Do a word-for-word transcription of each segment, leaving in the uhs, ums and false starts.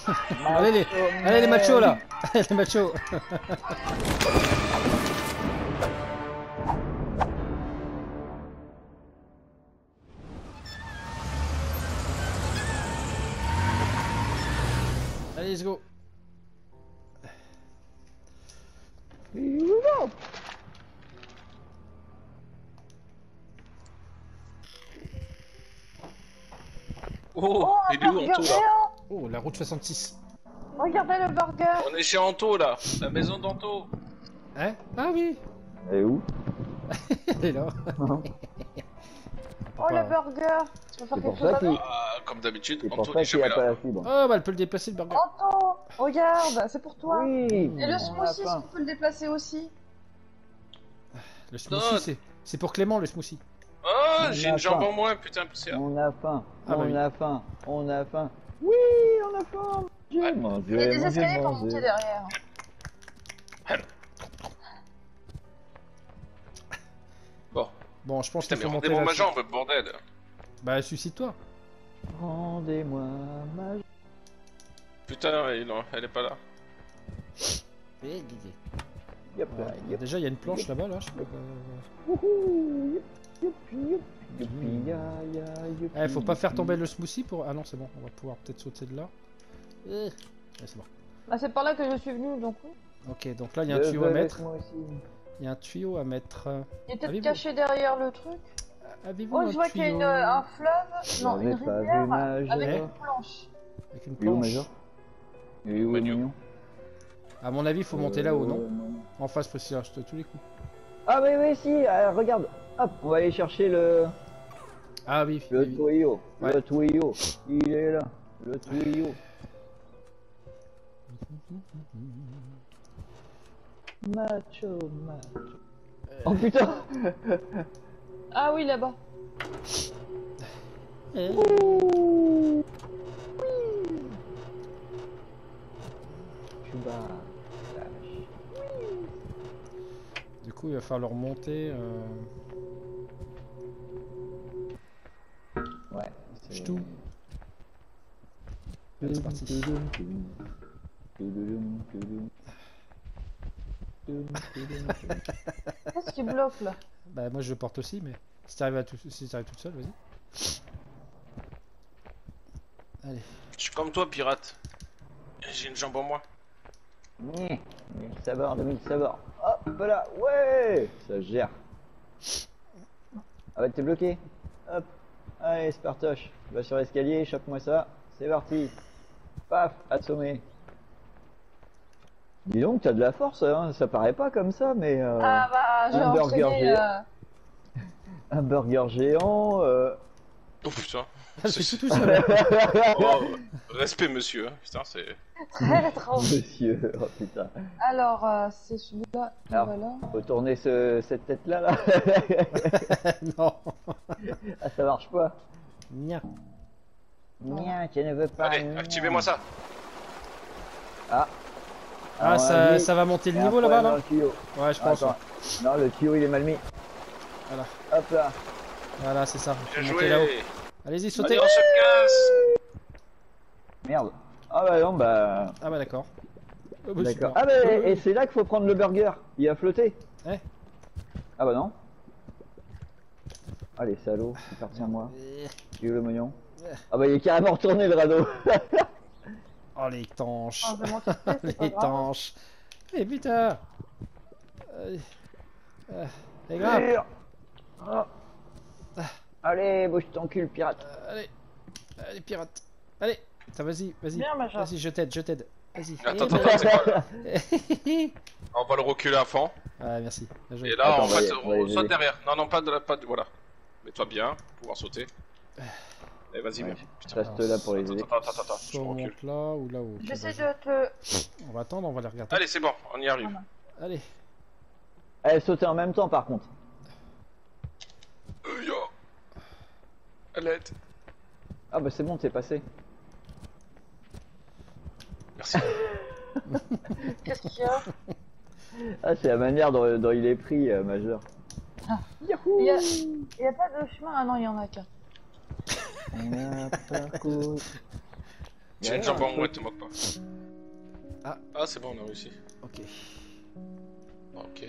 Allez les, allez les machos là. Les machos. Allez, let's go. Oh, Oh, un il est où burger Anto là? géant. Oh, la route soixante-six. Regardez le burger. On est chez Anto là, la maison d'Anto. Hein? Ah oui. Et où? Elle est là. Oh, le burger. Tu peux faire C'est quelque pour chose ça avec? qu'il Ah, comme d'habitude, c'est pour Anto ça n'est qu'il n'y jamais a pas là. la fibre. Oh, bah elle peut le déplacer le burger. Anto, regarde, c'est pour toi. Oui. Et le on a smoothie, faim. tu peux le déplacer aussi. Le smoothie, c'est c'est pour Clément le smoothie. Oh, On j'ai a une jambe faim. en moins, putain, c'est... On a faim. Ah, bah on oui. a faim. On a faim. Oui, on a faim. Mangez, Ouais. mangez, Il y a des mangez, escaliers pour mangez. monter derrière. Bon, Bon, je pense putain, qu'il mais faut monter rendez-moi ma là. jambe, bordel. Bah, suicide-toi. Rendez-moi ma jambe. Putain, il en- elle est pas là. Eh, Yep, Ouais, yep. déjà, il y a une planche là-bas, là. Je sais pas. euh, Wouhou, yep, youpi, youp, youpi, ya, ya, youpi, Eh, faut pas faire youpi. tomber le smoothie pour. Ah non, c'est bon, on va pouvoir peut-être sauter de là. Eh, ouais, c'est bon. Bah, c'est par là que je suis venu, donc oui. Ok, donc là, il y a un Je tuyau à veux mettre. avec moi aussi. Il y a un tuyau à mettre. euh, Il est peut-être Avez-vous- caché derrière le truc. Avez-vous Oh, un je vois qu'il y a tuyau une, un fleuve, non, J'avais une pas vu rivière nager. avec Eh une planche. avec une Il est où, planche? Major? Il est où, Manu. Mignon? À mon avis, il faut monter là-haut, non? Euh, non. En face, faut s'y acheter tous les coups. Ah oui, oui, si, euh, regarde. Hop, on va aller chercher le, Ah oui, le oui, oui. tuyau. Ouais. Le tuyau. Il est là. Le tuyau. Macho, macho. Oh putain. Ah oui, là-bas. Eh. Ouh. Chouba. Du coup, il va falloir monter. Euh... Ouais. c'est- Ch'tou. Allez, c'est parti. Qu'est-ce qui bloque là? Bah, moi, je porte aussi, mais si t'arrives à tout... si t'arrives toute seule, vas-y. Allez. Je suis comme toi, pirate. J'ai une jambe en moins. Mille sabords, deux mille sabords. Hop voilà, ouais. Ça gère. Ah bah t'es bloqué. Hop. Allez, Spartoche. Va sur l'escalier, chope-moi ça. C'est parti. Paf, assommé. Dis donc, t'as de la force, hein. Ça paraît pas comme ça, mais... Euh, Ah bah, j'ai un burger entraîné... géant. Euh... Un burger géant... Euh... Oh putain. Ah, c'est tout tout seul. Oh, respect, monsieur. hein. Putain, c'est... Très trop. Monsieur, oh putain. Alors, euh, c'est celui-là, Alors. voilà. Faut tourner ce, cette tête-là, là. Non. Ah, ça marche pas. Nya. Mien, tu ne veux pas. Allez, mien. activez-moi ça. Ah. Ah, Alors, ça, vas-y. ça va monter Il y le a un niveau là-bas, problème dans là? le tuyau. Ouais, je pense. Attends. Non, le tuyau il est mal mis. Voilà. Hop là. Voilà, c'est ça. Bien Faut monter là-haut. joué. Allez-y, Allez, sautez. on se casse. Merde. Ah bah non, bah. Ah bah d'accord. Oh, bah, D'accord. super. Ah bah et, et c'est là qu'il faut prendre le burger. Il a flotté. Eh. Ah bah non. Allez, salaud, c'est parti à moi. Eh. Tu veux le moignon? Ah bah il est carrément retourné le radeau. Oh les tanches. Ah, je vais monter, c'est pas Les grave. tanches. Eh putain. Euh, euh, Les grappes. Oh. Allez, bouge ton cul, pirate. Euh, Allez. Allez, pirate. Allez. Putain, vas-y, vas-y. Viens, Macha. Vas-y, je t'aide, je t'aide. Vas-y. Attends, Eh, attends, attends, c'est quoi là Ouais, On va le reculer à fond. merci. Bien joué. Et là, Attends, en on va fait, y- on va y on saute aider. derrière. Non, non, pas de la... Pas de... Voilà. Mets-toi bien, pour pouvoir sauter. Allez, vas-y, Ouais, viens. je Putain. reste là pour les aider. Attends, attends, attends, attends, je Soit on recule. monte là ou là-haut. Ok, J'essaie bah, de te... je- On va attendre, on va les regarder. Allez, c'est bon, on y arrive. Allez. Allez, sautez en même temps par contre. Euh, yo. À l'aide. Ah bah c'est bon, t'es passé. Merci. Qu'est-ce qu'il y a? Ah c'est la manière dont, dont il est pris, euh, Majeur. Il y a... il y a pas de chemin? Ah non, il y en a qu'un. On a parcouru. J'ai une Ouais, jambe un en moins, truc. te moque pas. Ah. Ah, c'est bon, on a réussi. Ok. Ok.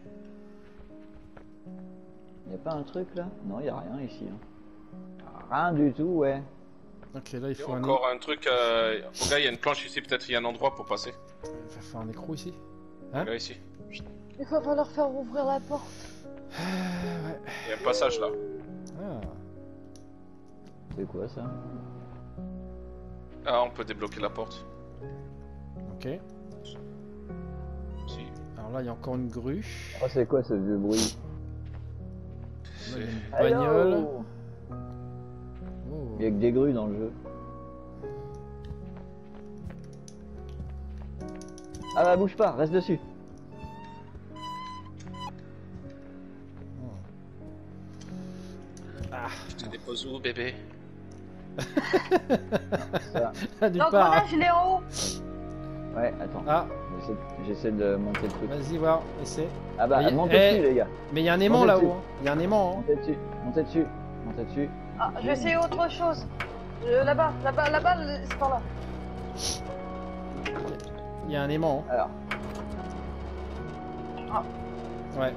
Y a pas un truc là? Non, y a rien ici. Hein. Rien du tout, ouais. Ok, là il Et faut un, encore un truc. Euh... Au gars, il y a une planche ici, peut-être il y a un endroit pour passer. il va faire un écrou ici. Hein? Là, ici. Il va falloir faire ouvrir la porte. Euh, ouais. Il y a un passage là. Ah. C'est quoi ça? Ah, on peut débloquer la porte. Ok. Si. Alors là il y a encore une grue. Oh, c'est quoi ce vieux bruit? Là, il y a une Hello. bagnole. Oh. Il y a que des grues dans le jeu. Ah bah bouge pas, reste dessus. Ah. Je te dépose où, bébé? Ça. Ah, nulle part. L'engrenage, il est en haut. Ouais, attends. Ah, J'essaie- J'essaie de monter le truc. vas-y voir, essaie. Ah bah Mais- montez eh. dessus les gars. Mais il y a un aimant Montez là-haut. dessus. Hein. Il y a un aimant. Hein. Montez dessus, montez dessus, montez dessus. Ah, je vais essayer autre chose. Euh, là-bas, là-bas, là-bas, le- c'est par là. Il y a un aimant. Alors, Hein. Ouais.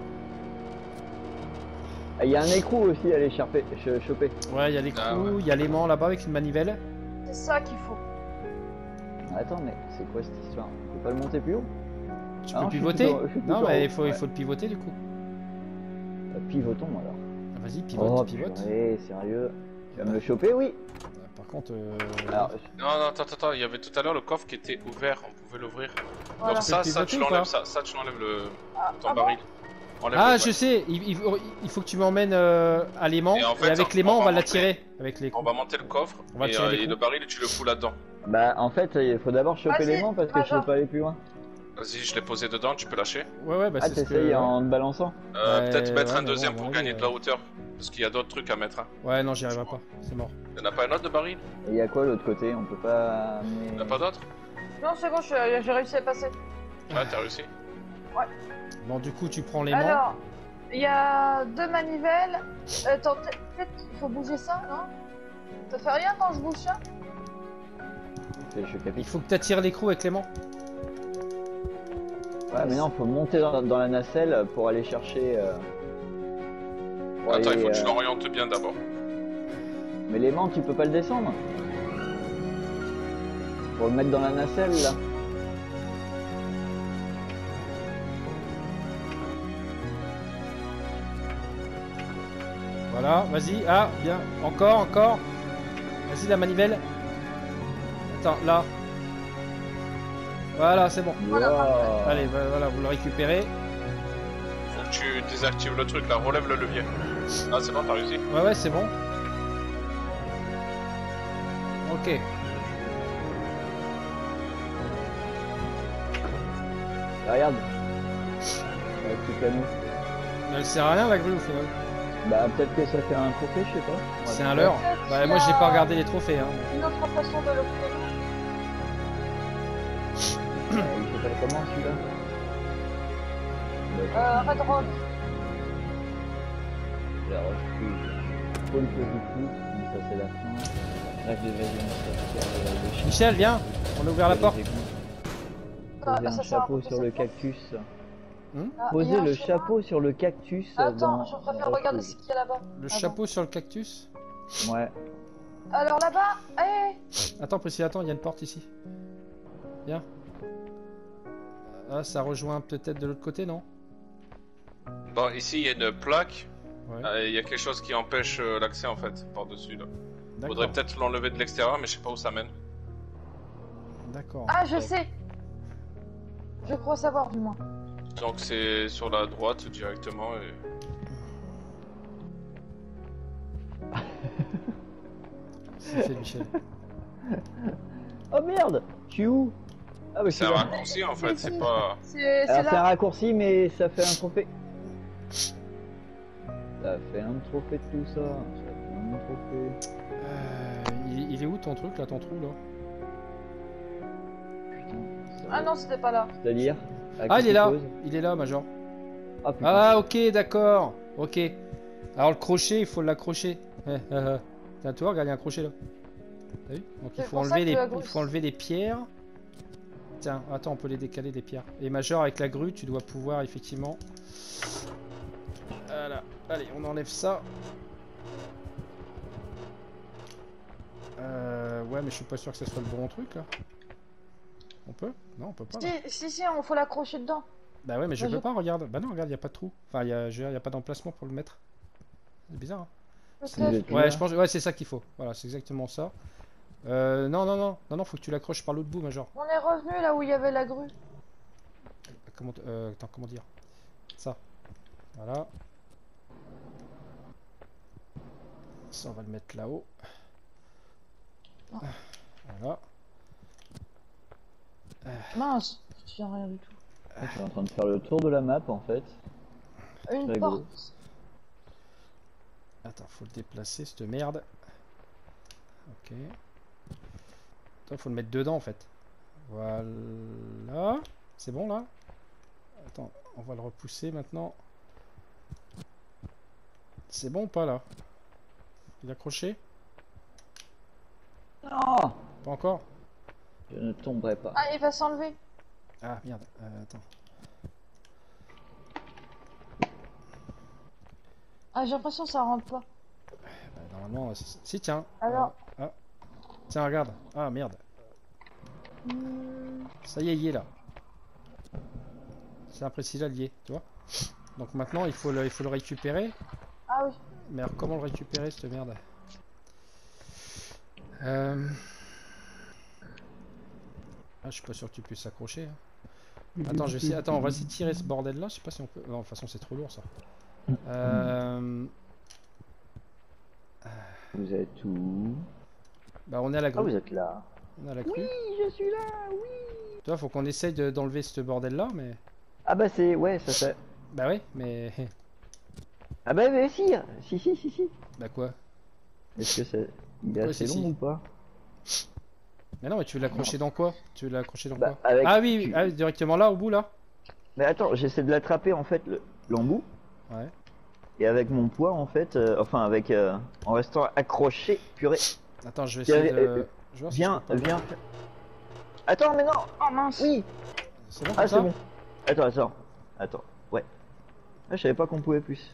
ah, il y a un écrou aussi à aller charper- ch- choper. Ouais, il y a l'écrou, Ah, ouais. il y a l'aimant là-bas avec une manivelle. C'est ça qu'il faut. Attends, mais c'est quoi cette histoire? On peut pas le monter plus haut? Tu Ah peux non, je suis pivoter? plutôt- je suis Non, plutôt mais en il haut, faut, il ouais. faut le pivoter du coup. Bah, pivotons alors. Ah, Vas-y, pivote, Oh, pivote. purée, sérieux? Tu vas me le choper, oui? Bah, par contre, euh... Alors, Non, non, attends, attends, il y avait tout à l'heure le coffre qui était ouvert, on pouvait l'ouvrir. Voilà. Donc ça, Tu peux ça tu pivoter ou l'enlèves, pas ça, ça tu l'enlèves le... Ah, ton ah bon baril. Enlève ah, le- je sais, il, il faut, il faut que tu m'emmènes euh, à l'aimant, Et et, en fait, avec on- l'aimant, on on va va monter. l'attirer. Avec les On va monter le coffre, On va et, tirer euh, les et coups. le baril, tu le fous là-dedans. bah en fait, il faut d'abord choper Vas-y, l'aimant parce que je Major. peux pas aller plus loin. Vas-y, je l'ai posé dedans, tu peux lâcher. Ouais, ouais, bah Ah, c'est ce t'essayes que... en te balançant? Euh, Ouais, Peut-être mettre ouais, un mais deuxième bon, pour ouais, gagner ouais. de la hauteur. Parce qu'il y a d'autres trucs à mettre. Hein. Ouais, non, j'y arriverai pas, c'est mort. Il n'y en a pas un autre de baril? Et il y a quoi l'autre côté? On peut pas amener... Il n'y en a pas d'autre? Non, c'est bon, je- j'ai réussi à passer. Ouais, t'as réussi. Bon, du coup, tu prends l'aimant. Alors, il y a deux manivelles. Attends, peut-être peut-être qu'il faut bouger ça, non? Ça fait rien quand je bouge ça? Je suis Il capitaine. faut que tu attires l'écrou avec l'aimant. Ouais, mais non, faut monter dans, dans la nacelle pour aller chercher... euh, pour Attends, aller, il faut que tu euh, l'orientes bien d'abord. Mais l'aimant, tu peux pas le descendre? Pour le mettre dans la nacelle, là. Voilà, vas-y. Ah, bien. Encore, encore. Vas-y, la manivelle. Attends, là. Voilà, c'est bon. Voilà, Wow. Allez, bah, voilà, vous le récupérez. Faut que tu désactives le truc là, relève le levier. Ah, c'est bon, t'as réussi. Ouais, ouais, c'est bon. Ok. Ah, regarde. Avec tout canot. Mais elle sert à rien la grue au final. Bah, peut-être que ça fait un trophée, je sais pas. On va C'est voir. un leurre. Peut-être Bah, qu'il moi y a j'ai pas regardé les trophées. Hein. Une autre façon de l'obtenir. Euh, il s'appelle comment celui-là? Euh, Red Rock. La roche rouge. Pôle positif, mais ça c'est la fin. Bref, des régiments. Michel, viens. On a ouvert la porte. Ah, Poser ça un sert à chapeau monter sur cette le porte. cactus. Ah, il y a Poser un le chemin. chapeau sur le cactus. dans Attends, je la préfère roche regarder rouge. ce qu'il y a là-bas. Le Avant. chapeau sur le cactus. Ouais. Alors là-bas, hé Attends, Priscilla, attends, il y a une porte ici. Viens. Ah, ça rejoint peut-être de l'autre côté, non? Bon, ici il y a une plaque. Ouais. Euh, Il y a quelque chose qui empêche euh, l'accès en fait, par-dessus là. Faudrait D'accord. peut-être l'enlever de l'extérieur, mais je sais pas où ça mène. D'accord. Ah, je sais. Je crois savoir du moins. Donc c'est sur la droite directement et... C'est fait, Michel. Oh merde! Je suis où? Ah bah je C'est suis un là. raccourci en fait, c'est pas... C'est c'est Alors c'est un là. raccourci, mais ça fait un trophée. Ça fait un trophée de tout ça. Ça fait un trophée. Euh, il, il est où ton truc là, ton trou là? Putain. ça Ah va. non, c'était pas là. C'est-à-dire? À Ah, qui il est là. pose Il est là, Major. Ah putain. Ah, ok, d'accord. Ok. Alors le crochet, il faut l'accrocher. Eh, eh, eh. Tiens, tu vois, regarde, il y a un crochet là. T'as vu? Donc il C'est faut pour ça enlever que les, la il grue- faut enlever les pierres. Tiens, attends, on peut les décaler les pierres. Et Major avec la grue, tu dois pouvoir effectivement. Voilà. Allez, on enlève ça. Euh, ouais, mais je suis pas sûr que ce soit le bon truc là. On peut? Non, on peut pas. Là. Si, si, si, on faut l'accrocher dedans. Bah ouais, mais je Moi, peux je- pas, regarde. Bah non, regarde, y a pas de trou. Enfin, y a, je veux dire, y a pas d'emplacement pour le mettre. C'est bizarre. Hein. Peut-être. Ouais, je pense, ouais, c'est ça qu'il faut. Voilà, c'est exactement ça. Euh, non, non, non, non, non, faut que tu l'accroches par l'autre bout, Major. On est revenu là où il y avait la grue. Comment, euh, attends, comment dire? Ça. Voilà. Ça, on va le mettre là-haut. Oh. Voilà. Mince, je tiens rien du tout. Je suis en train de faire le tour de la map en fait. Une Très porte. beau. Attends, faut le déplacer, cette merde. Ok. Attends, faut le mettre dedans en fait. Voilà. C'est bon là? Attends, on va le repousser maintenant. C'est bon ou pas là? Il est accroché? Non, Pas encore? je ne tomberai pas. Ah, il va s'enlever. Ah merde, euh, attends. Ah, j'ai l'impression que ça rentre pas. Bah, normalement, si, si, tiens. Alors. Euh, ah. Tiens, regarde. Ah merde. Hmm, Ça y est, il est là. C'est imprécis là, lié, tu vois. Donc maintenant, il faut le, il faut le récupérer. Ah oui. Mais alors, comment le récupérer, cette merde? euh... Ah, je suis pas sûr que tu puisses s'accrocher. Hein. Attends, je vais essayer. Attends, on va essayer de tirer ce bordel là. Je sais pas si on peut. Non, de toute façon, c'est trop lourd ça. Euh... Vous êtes où? Bah, on est à la Ah, grue. vous êtes là. On est à la grue. Oui, je suis là, oui. Tu vois, faut qu'on essaye de- d'enlever ce bordel là, mais. Ah bah c'est, ouais, ça fait. Bah oui, mais. Ah bah mais si, si, si, si, si. Bah quoi? Est-ce que c'est, il est Ouais, assez si, long si. ou pas? Mais non, mais tu veux l'accrocher dans quoi? Tu veux l'accrocher dans Bah, quoi? avec- Ah oui, oui, tu- ah, directement là, au bout là? Mais attends, j'essaie de l'attraper en fait, le- l'embout. Ouais. Et avec mon poids en fait, euh, enfin avec, euh, en restant accroché, purée. Attends, je vais Tiens, essayer de. euh, Je vais voir si Viens, je peux pas- viens. Attends, mais non. Oh mince. Oui. C'est bon Ah comme c'est ça? bon. Attends, attends, attends. Ouais. Ah, je savais pas qu'on pouvait plus.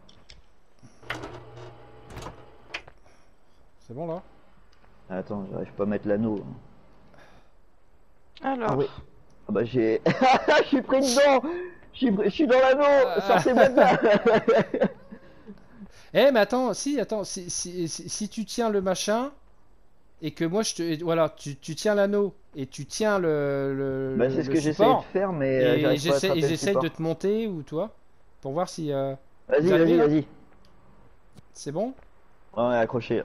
C'est bon là? Attends, j'arrive pas à mettre l'anneau. Alors. Ah oui. Ah bah j'ai... Je suis pris dedans. Je suis, pris- je suis dans l'anneau. Sortez-moi de là. Eh, mais attends, si, attends, si, si, si, si tu tiens le machin et que moi je te. et voilà, tu, tu tiens l'anneau et tu tiens le. le Bah le- c'est ce le que j'essaie de support, faire, mais euh, et j'arrive pas à j'essaie attraper et le j'essaie support. de te monter ou toi pour voir si. euh, Vas-y, Vous vas-y, arrivez, là vas-y. C'est bon? Ouais, on est accroché.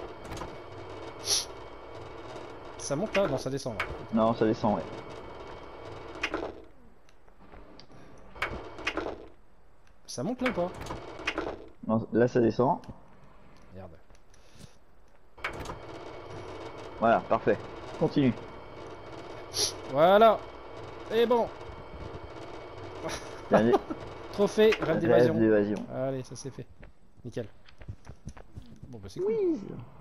Ça monte là? Non, ça descend là. Non, ça descend, ouais. Ça monte là ou pas? Non, là ça descend. Merde. Voilà, parfait. Continue. Voilà! Et bon! Dernier Trophée, rêve rêve d'évasion. d'évasion. Allez, ça c'est fait. Nickel. Bon bah c'est cool. Oui.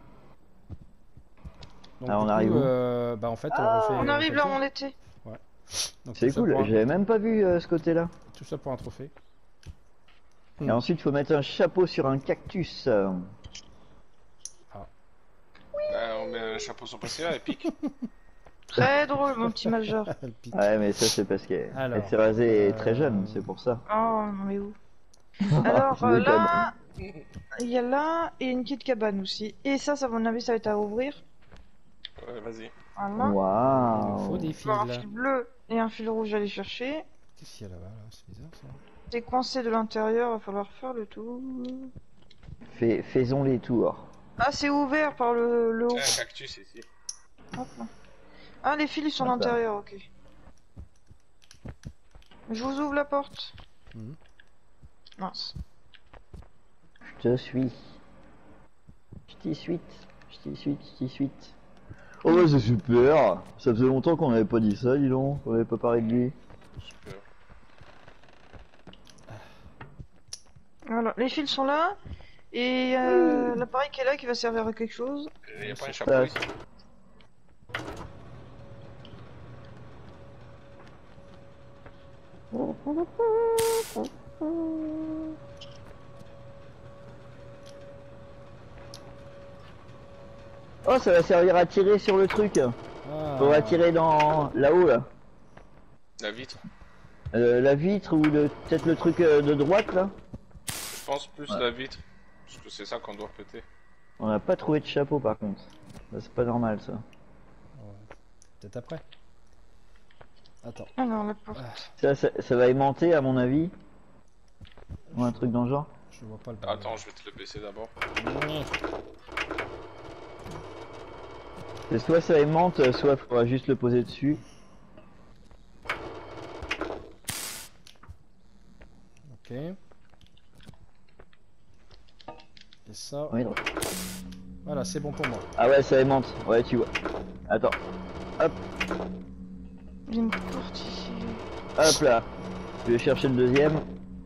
Donc, Ah, on du arrive coup, où euh, bah en fait, on Ah, refait. On arrive refait là le où tour. on était. Donc, C'est tout ça cool, pour un- j'avais même pas vu euh, ce côté-là. Tout ça pour un trophée. Et ensuite, faut mettre un chapeau sur un cactus. euh. Bah, on met un chapeau sur passer et pique. Très drôle, mon petit Major. Le pic. Ouais, mais ça, c'est parce qu'elle Alors, elle s'est rasée euh, très jeune, c'est pour ça. Oh, non mais où? Alors Je euh, déconne. là, il y a là et une petite cabane aussi. Et ça, ça à mon avis, ça va être à ouvrir. Ouais, vas-y. Voilà. Il nous faut Waouh. des Il fils va y avoir là. un fil bleu et un fil rouge à aller chercher. Qu'est-ce qu'il y a là-bas là? C'est bizarre ça. C'est coincé de l'intérieur, va falloir faire le tour. Fais- Faisons les tours. Ah, c'est ouvert par le, le haut. Un cactus ici. Hop là. Ah, les fils ils sont à D'accord. l'intérieur, ok. Je vous ouvre la porte. Mhm. Mince. Je te suis. Je t'y suis. Je t'y suis, je t'y suis. Oh bah c'est super. Ça faisait longtemps qu'on n'avait pas dit ça, dis donc. On n'avait pas parlé de lui. Super. Voilà, les fils sont là. Et euh, l'appareil qui est là qui va servir à quelque chose. Il y a pas un chapeau Ça, ici. Oh, ça va servir à tirer sur le truc. Ah. On va tirer dans là-haut là. La vitre. Euh, la vitre ou le peut-être le truc euh, de droite là. Je pense plus Ouais. la vitre. Parce que c'est ça qu'on doit péter. On n'a pas trouvé de chapeau par contre. Ça, c'est pas normal ça. Ouais. Peut-être après. Attends. Alors, la porte. Ça, ça, ça va aimanter à mon avis. Ou un truc dans le genre. Je vois pas le bordel. Attends, je vais te le baisser d'abord. C'est soit ça aimante, soit il faudra juste le poser dessus. Ok. Et ça. Oui, non. Voilà, c'est bon pour moi. Ah ouais, ça aimante. Ouais, tu vois. Attends. Hop, Il y a une porte ici. hop là. Je vais chercher le deuxième.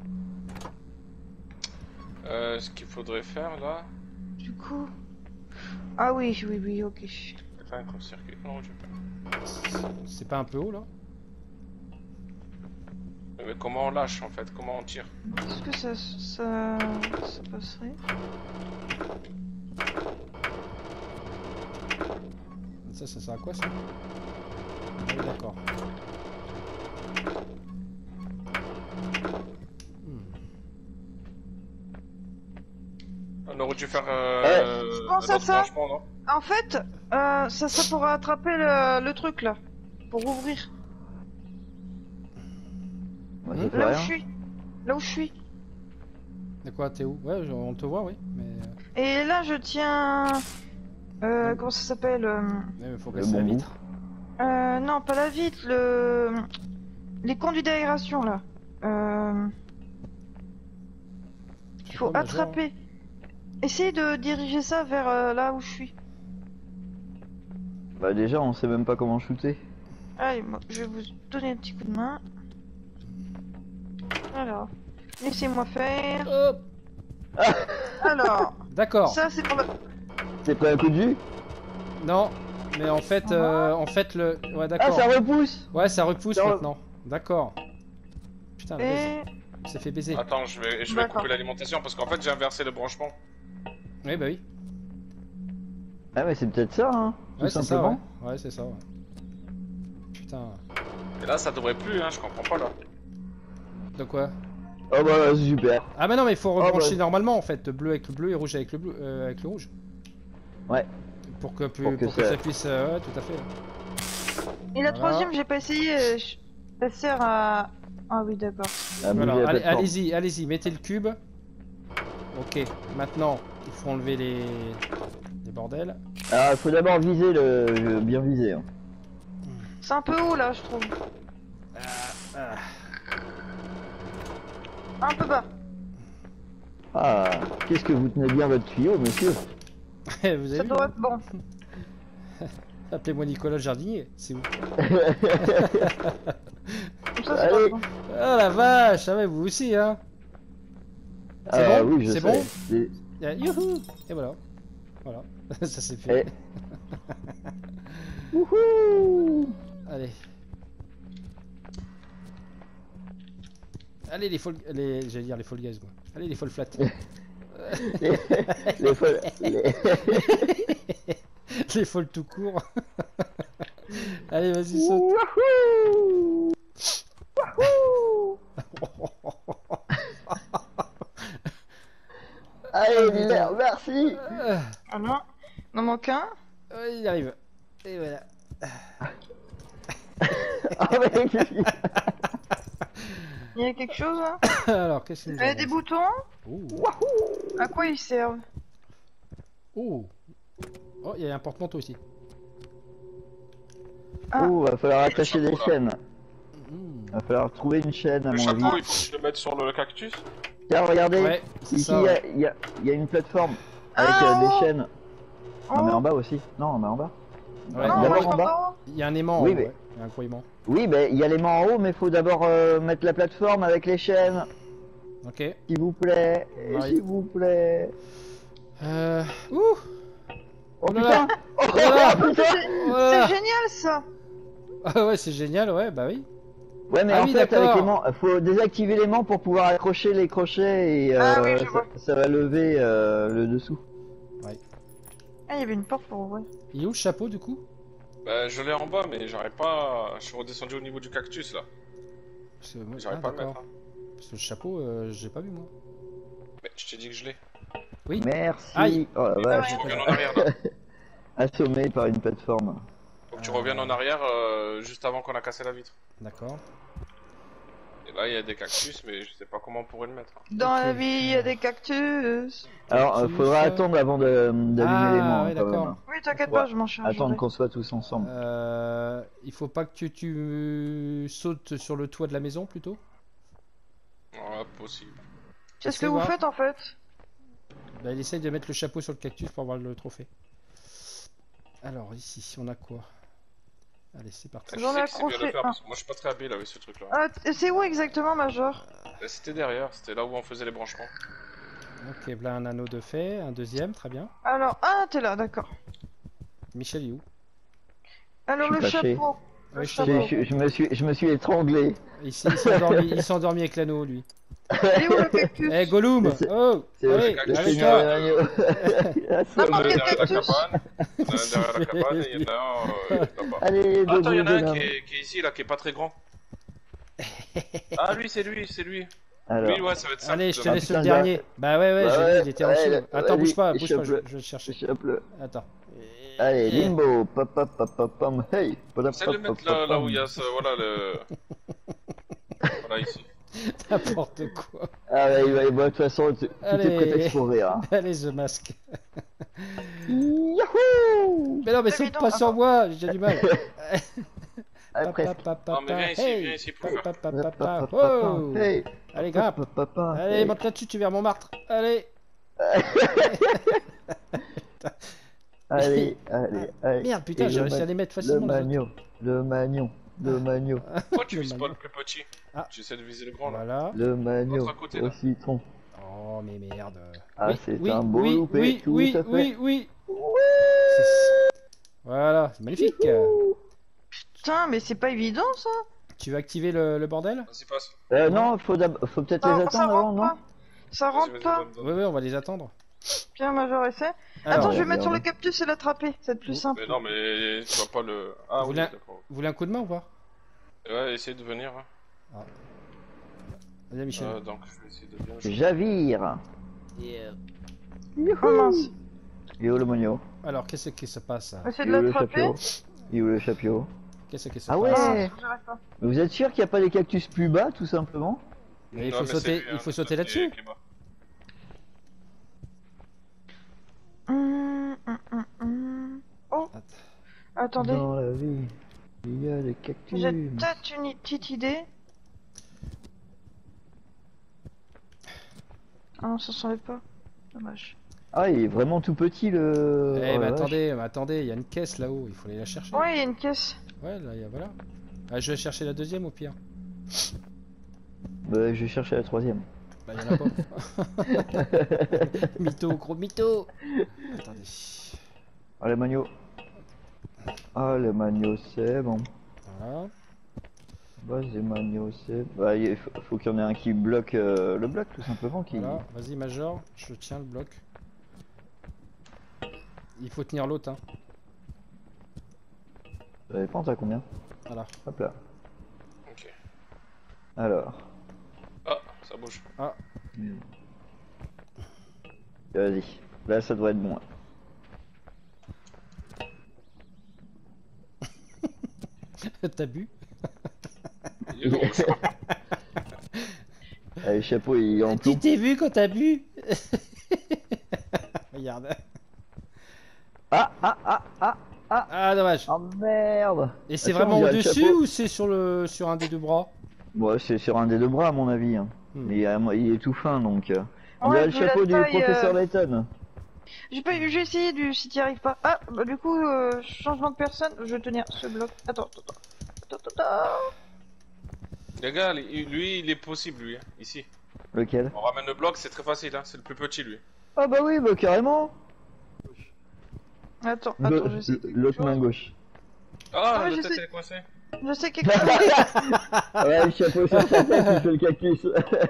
Euh, ce qu'il faudrait faire là. Du coup. Ah oui, oui, oui, ok. Faire un court-circuit. Non, je C'est pas un peu haut là? Mais comment on lâche en fait? Comment on tire? Est-ce que ça, ça, ça passerait? Ça, ça sert à quoi ça? Ah oui, d'accord. Hmm. On aurait dû faire euh, Eh, je pense un à autre ça. branchement, non? En fait, euh, ça, ça pourra attraper le, le truc là. Pour ouvrir. Ouais, Hmm. ça fait Là où rien. je suis. Là où je suis. De quoi, t'es où? Ouais, je- on te voit, oui. Mais. euh, Et là, je tiens. Euh, comment ça s'appelle euh... mais faut Le casser la bambou. vitre. euh, Non, pas la vitre, le. Les conduits d'aération là. Euh... Il C'est faut quoi, Major, attraper. Essayez de diriger ça vers euh, là où je suis. Bah déjà, on sait même pas comment shooter. Allez, moi, je vais vous donner un petit coup de main. Alors, laissez-moi faire. Hop. Alors, D'accord. ça c'est pour la... C'est pris un coup de vue? Non, mais en fait, euh, en fait le. Ouais, Ah, d'accord. ça repousse! Ouais, ça repousse Ça re- maintenant. D'accord. Putain, la baise. Et... Il s'est fait baiser. Attends, je vais, je vais D'accord. couper l'alimentation parce qu'en fait j'ai inversé le branchement. Oui, bah oui. Ah, mais c'est peut-être ça, hein. Tout Ouais, c'est ça, simplement. ouais. Ouais, c'est ça, ouais. Putain. Et là ça devrait plus, hein, je comprends pas là. De quoi? Oh bah, super. Ah, bah non, mais il faut bah. rebrancher normalement en fait. Bleu avec le bleu et rouge avec le bleu, euh, avec le rouge. Ouais. Pour que, pu- Pour que pour que ça- ça puisse. euh, ouais, tout à fait. Et la Voilà. troisième, j'ai pas essayé. euh, je- Ça sert à... Ah oui, d'accord. Ah, bouger Voilà, la allez- plateforme. allez-y, allez-y, mettez le cube. Ok, maintenant il faut enlever les, les bordels. Ah, faut d'abord viser le... le- bien viser. Hein. C'est un peu haut là, je trouve. Ah. Un peu bas. Ah, qu'est-ce que vous tenez bien votre tuyau, monsieur? Vous avez Ça vu? doit être bon. Appelez-moi Nicolas le jardinier, c'est vous. Comme ça, c'est Allez. pas bon. Ah la vache, ah ouais, vous aussi, hein. C'est Ah bon oui, je C'est sais. bon Les- Ah, Youhou. Et voilà. Voilà, ça c'est fait. Eh. Wouhou. Allez. Allez les folles... Les... J'allais dire les folles guys, moi. Allez les folles flat. les, les folles- les- Les folles tout court. Allez, vas-y, saute. Wouhou. Allez, Miller, merci. Ah, Ah non. Il en manque un. ouais, il arrive. Et voilà. Ah, mais qu'est-ce qu'il y a? Il y a quelque chose là. Alors, qu'est-ce que nous Il y a avons des ici? boutons. Oh. À quoi ils servent? Oh. Oh, il y a un porte-manteau ici. Ah. Oh, va falloir attacher des chapeau, là. chaînes. Mmh. Va falloir trouver une chaîne à Le mon chapeau, avis. il faut que je le mette sur le cactus. Tiens, regardez. Ouais, c'est Ici, ça. il y, Ouais. a- il y, a, il y a une plateforme avec Ah, euh, en des haut. chaînes. Non, mais Oh. en bas aussi. Non, mais en bas. Ouais, Non, il y a- moi d'abord je en pense bas. en haut. il y a un aimant. Oui, en haut, mais- ouais. Il y a un gros aimant. Oui, ben il y a l'aimant en haut, mais il faut d'abord euh, mettre la plateforme avec les chaînes. Ok. S'il vous plaît. Ouais. S'il vous plaît. Euh... Ouh. Oh Oh là là. putain. Oh, Oh là là. putain. C'est Voilà. génial ça. Ah ouais, c'est génial, ouais, bah oui. Ouais, mais Ah en oui, fait, avec d'accord. l'aimant, faut désactiver l'aimant pour pouvoir accrocher les crochets et euh, Ah oui, je ça, vois. ça va lever euh, le dessous. Ah, il y avait une porte pour ouvrir. Il est où le chapeau du coup? Bah, je l'ai en bas, mais j'arrive pas. Je suis redescendu au niveau du cactus là. Parce que moi- J'arrive ah, pas à le mettre. d'accord. hein. Parce que le chapeau, euh, j'ai pas vu moi. Mais je t'ai dit que je l'ai. Oui. Merci. Aïe. Oh la Et vache. tu reviens en arrière là. Assommé par une plateforme. Faut que tu Euh. reviennes en arrière euh, juste avant qu'on a cassé la vitre. D'accord. Et là, il y a des cactus, mais je sais pas comment on pourrait le mettre. hein. Dans Ok. la vie, il y a des cactus. Alors, euh, Cactus. faudra attendre avant de- d'allumer Ah, l'aimant ouais, hein, quand d'accord. même. Oui, t'inquiète Ouais. pas, je m'en charge. Attendre qu'on soit tous ensemble. Euh, il faut pas que tu, tu sautes sur le toit de la maison plutôt? Ouais, possible. Qu'est-ce Essaie que vous voir. faites en fait? Bah, il essaye de mettre le chapeau sur le cactus pour avoir le trophée. Alors ici, on a quoi? Allez, c'est parti. Tu J'en sais ai qui c'est bien accroché le faire, un. parce que moi je suis pas très habile avec ce truc là. Ah, t- c'est où exactement, Major? Là, c'était derrière, c'était là où on faisait les branchements. Ok, là un anneau de fait, un deuxième, très bien. Alors, ah, t'es là, d'accord. Michel est où? Alors, Je le suis fâché. chapeau. Ouais, je Je- te Je, vois. je- je me suis, je me suis étranglé. Il s'est il s'est endormi, il s'est endormi avec l'anneau lui. Il est où le cactus? Eh Gollum! Mais c'est- Oh! C'est le, Allez, le allez seigneur toi! des agneaux. Il y en N'importe a quel derrière la cactus. cabane, il y en a derrière la cabane et il y en a un euh, là-bas. Allez, Ah, attends, il y en a un debout, qui est, qui est ici là, qui est pas très grand. Ah, lui, c'est lui, c'est lui. Alors, Lui, ouais, ça va être simple. Allez, je te de- laisse putain, le gars. dernier. Bah ouais, ouais, Bah j'ai ouais, vu, il était en ouais, dessous. ouais, Attends, bouge vas-y, pas, bouge pas, je, échappe-le. je vais le chercher. échappe-le. Attends. Allez, limbo. Pop, pop, pop, pop, pom. Hey. Pop, Essaye de le pop, mettre pop, là, là pom. où il y a ce, voilà le. Voilà ici. N'importe quoi. Ah ouais, il va- il va- de toute façon, tu- tout Allez. est prétexte pour rire. hein. Allez, The Mask. Yahoo! Mais non, mais Mais saute non, pas sur attends. moi, j'ai du mal. Allez, presque. Non, mais viens ici, viens ici pour faire. Pop, pop, Papa. pop, pop, Oh. hey. Allez, grimpe. Pop, pop, pop, Allez, hey. monte là-dessus, tu verras mon martre. Allez. Allez, allez, allez. Merde, putain, Et j'ai le réussi ma- à les mettre Le facilement. les autres. magnon, le magnon, le magnon, Pourquoi tu Le vises pas magnon. le plus petit? Ah. J'essaie de viser le grand là. Voilà. le magnon L'autre à côté, là. au citron. Oh, mais merde. Ah, Oui, c'est oui, un beau oui, loupé, oui, tout oui, à fait. oui, oui. C'est- Voilà, c'est magnifique. Putain, mais c'est pas évident ça. Tu veux activer le, le bordel? Vas-y, passe. Euh, non, faut, d'ab- faut peut-être les Ça, ça attendre avant, rentre non? pas. Ça Vas-y, rentre vas-y, pas. donne, donne. Oui, oui, on va les attendre. Bien, Major, essaie. Alors, Attends, je vais ouais, mettre sur ouais. le cactus et l'attraper. C'est plus simple. Mais non, mais tu vas pas le. Ah, Vous oui, la- d'accord. vous voulez un coup de main ou pas? Ouais, essaye de venir. hein. Vas-y, Michel. Euh, donc, je vais essayer de bien. le- Javire. Oh mince. Il est où le magnon? Alors, qu'est-ce qui se passe? Essaie Il de est où le l'attraper. chapeau? Il est où le chapeau? Qu'est-ce qui se Ah passe? ouais. Ah, j'arrive pas. Mais vous êtes sûr qu'il n'y a pas des cactus plus bas, tout simplement? Mais il Non, faut mais sauter, c'est lui, il hein, faut c'est sauter lui là-dessus. qui est bas. Hum, hum, hum, hum. Oh, Attends. attendez. Dans la vie, il y a des cactus. J'ai peut-être une petite idée. Ah non, ça s'enlève pas. Dommage. Ah, il est vraiment tout petit le. Eh, oh, mais la vache. attendez, mais attendez, il y a une caisse là-haut, il faut aller la chercher. Ouais, il y a une caisse. Ouais, là, il y a, voilà. Ah, je vais chercher la deuxième au pire. Bah, je vais chercher la troisième. Bah, il y en a pas. Mytho, gros mytho. Attendez. Ah, le magno. Ah, le magno, c'est bon. Voilà. Bah, c'est magno, c'est. Bah, il faut, faut qu'il y en ait un qui bloque euh, le bloc, tout simplement. Qui... Voilà. Vas-y, Major, je tiens le bloc. Il faut tenir l'autre, hein. Ça dépend, t'as combien? Voilà. Hop là. Ok. Alors. Ah, ça bouge. Vas-y. Là, ça devrait être bon. T'as bu? Il est rouge. Ah, le chapeau, il est en Tu plomb. t'es vu quand t'as bu? Regarde. Ah, ah, ah, ah. Ah, dommage. Oh merde. Et c'est Attends, on vraiment dirait le au-dessus chapeau. ou c'est sur le sur un des deux bras? Bon, c'est sur un des deux bras, à mon avis. hein. Hmm. Mais euh, il est tout fin, donc. euh, On Ouais, dirait le vu la chapeau du taille, professeur euh, Layton. J'ai pas, j'ai essayé du, si t'y arrives pas. Ah, bah du coup, euh, changement de personne, je vais tenir ce bloc. Attends, attends, attends. Attends, attends, attends. Les gars, lui, lui, il est possible, lui, hein, ici. Lequel? On ramène le bloc, c'est très facile, hein. C'est le plus petit, lui. Ah bah oui, bah carrément. Attends, Le- attends, je sais. L'autre main gauche. Ah, Ouais, le je tête sais. elle est coincée. Je sais quelque chose. Ouais, le chapeau sur sa tête, il fait le cactus.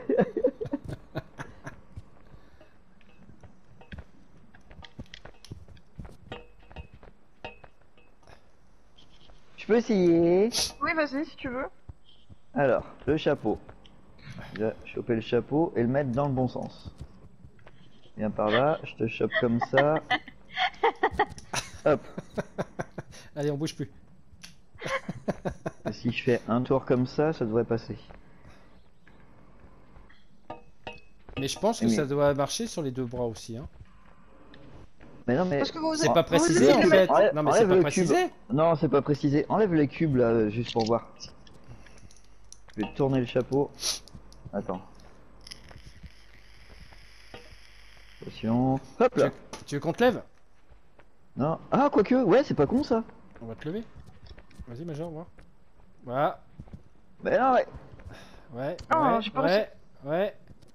Je peux essayer. Oui, vas-y, si tu veux. Alors, le chapeau. Je vais choper le chapeau et le mettre dans le bon sens. Viens par là, je te chope comme ça. Hop. Allez, on bouge plus. Et si je fais un tour comme ça, ça devrait passer. Mais je pense que Mais- ça doit marcher sur les deux bras aussi. Hein. Mais non, mais. Parce que vous C'est êtes- pas vous précisé essayez en de le fait. mettre- Enlève- Non, mais c'est enlève pas le précisé. cube. Non, c'est pas précisé. Enlève les cubes là, euh, juste pour voir. Je vais tourner le chapeau. Attends. Attention. Hop là. Tu veux qu'on te lève? Non. Ah, quoique, ouais, c'est pas con ça. On va te lever. Vas-y, Major, voir. Voilà. Mais non, ouais. Ouais, Oh, ouais, j'ai pas ouais, ouais.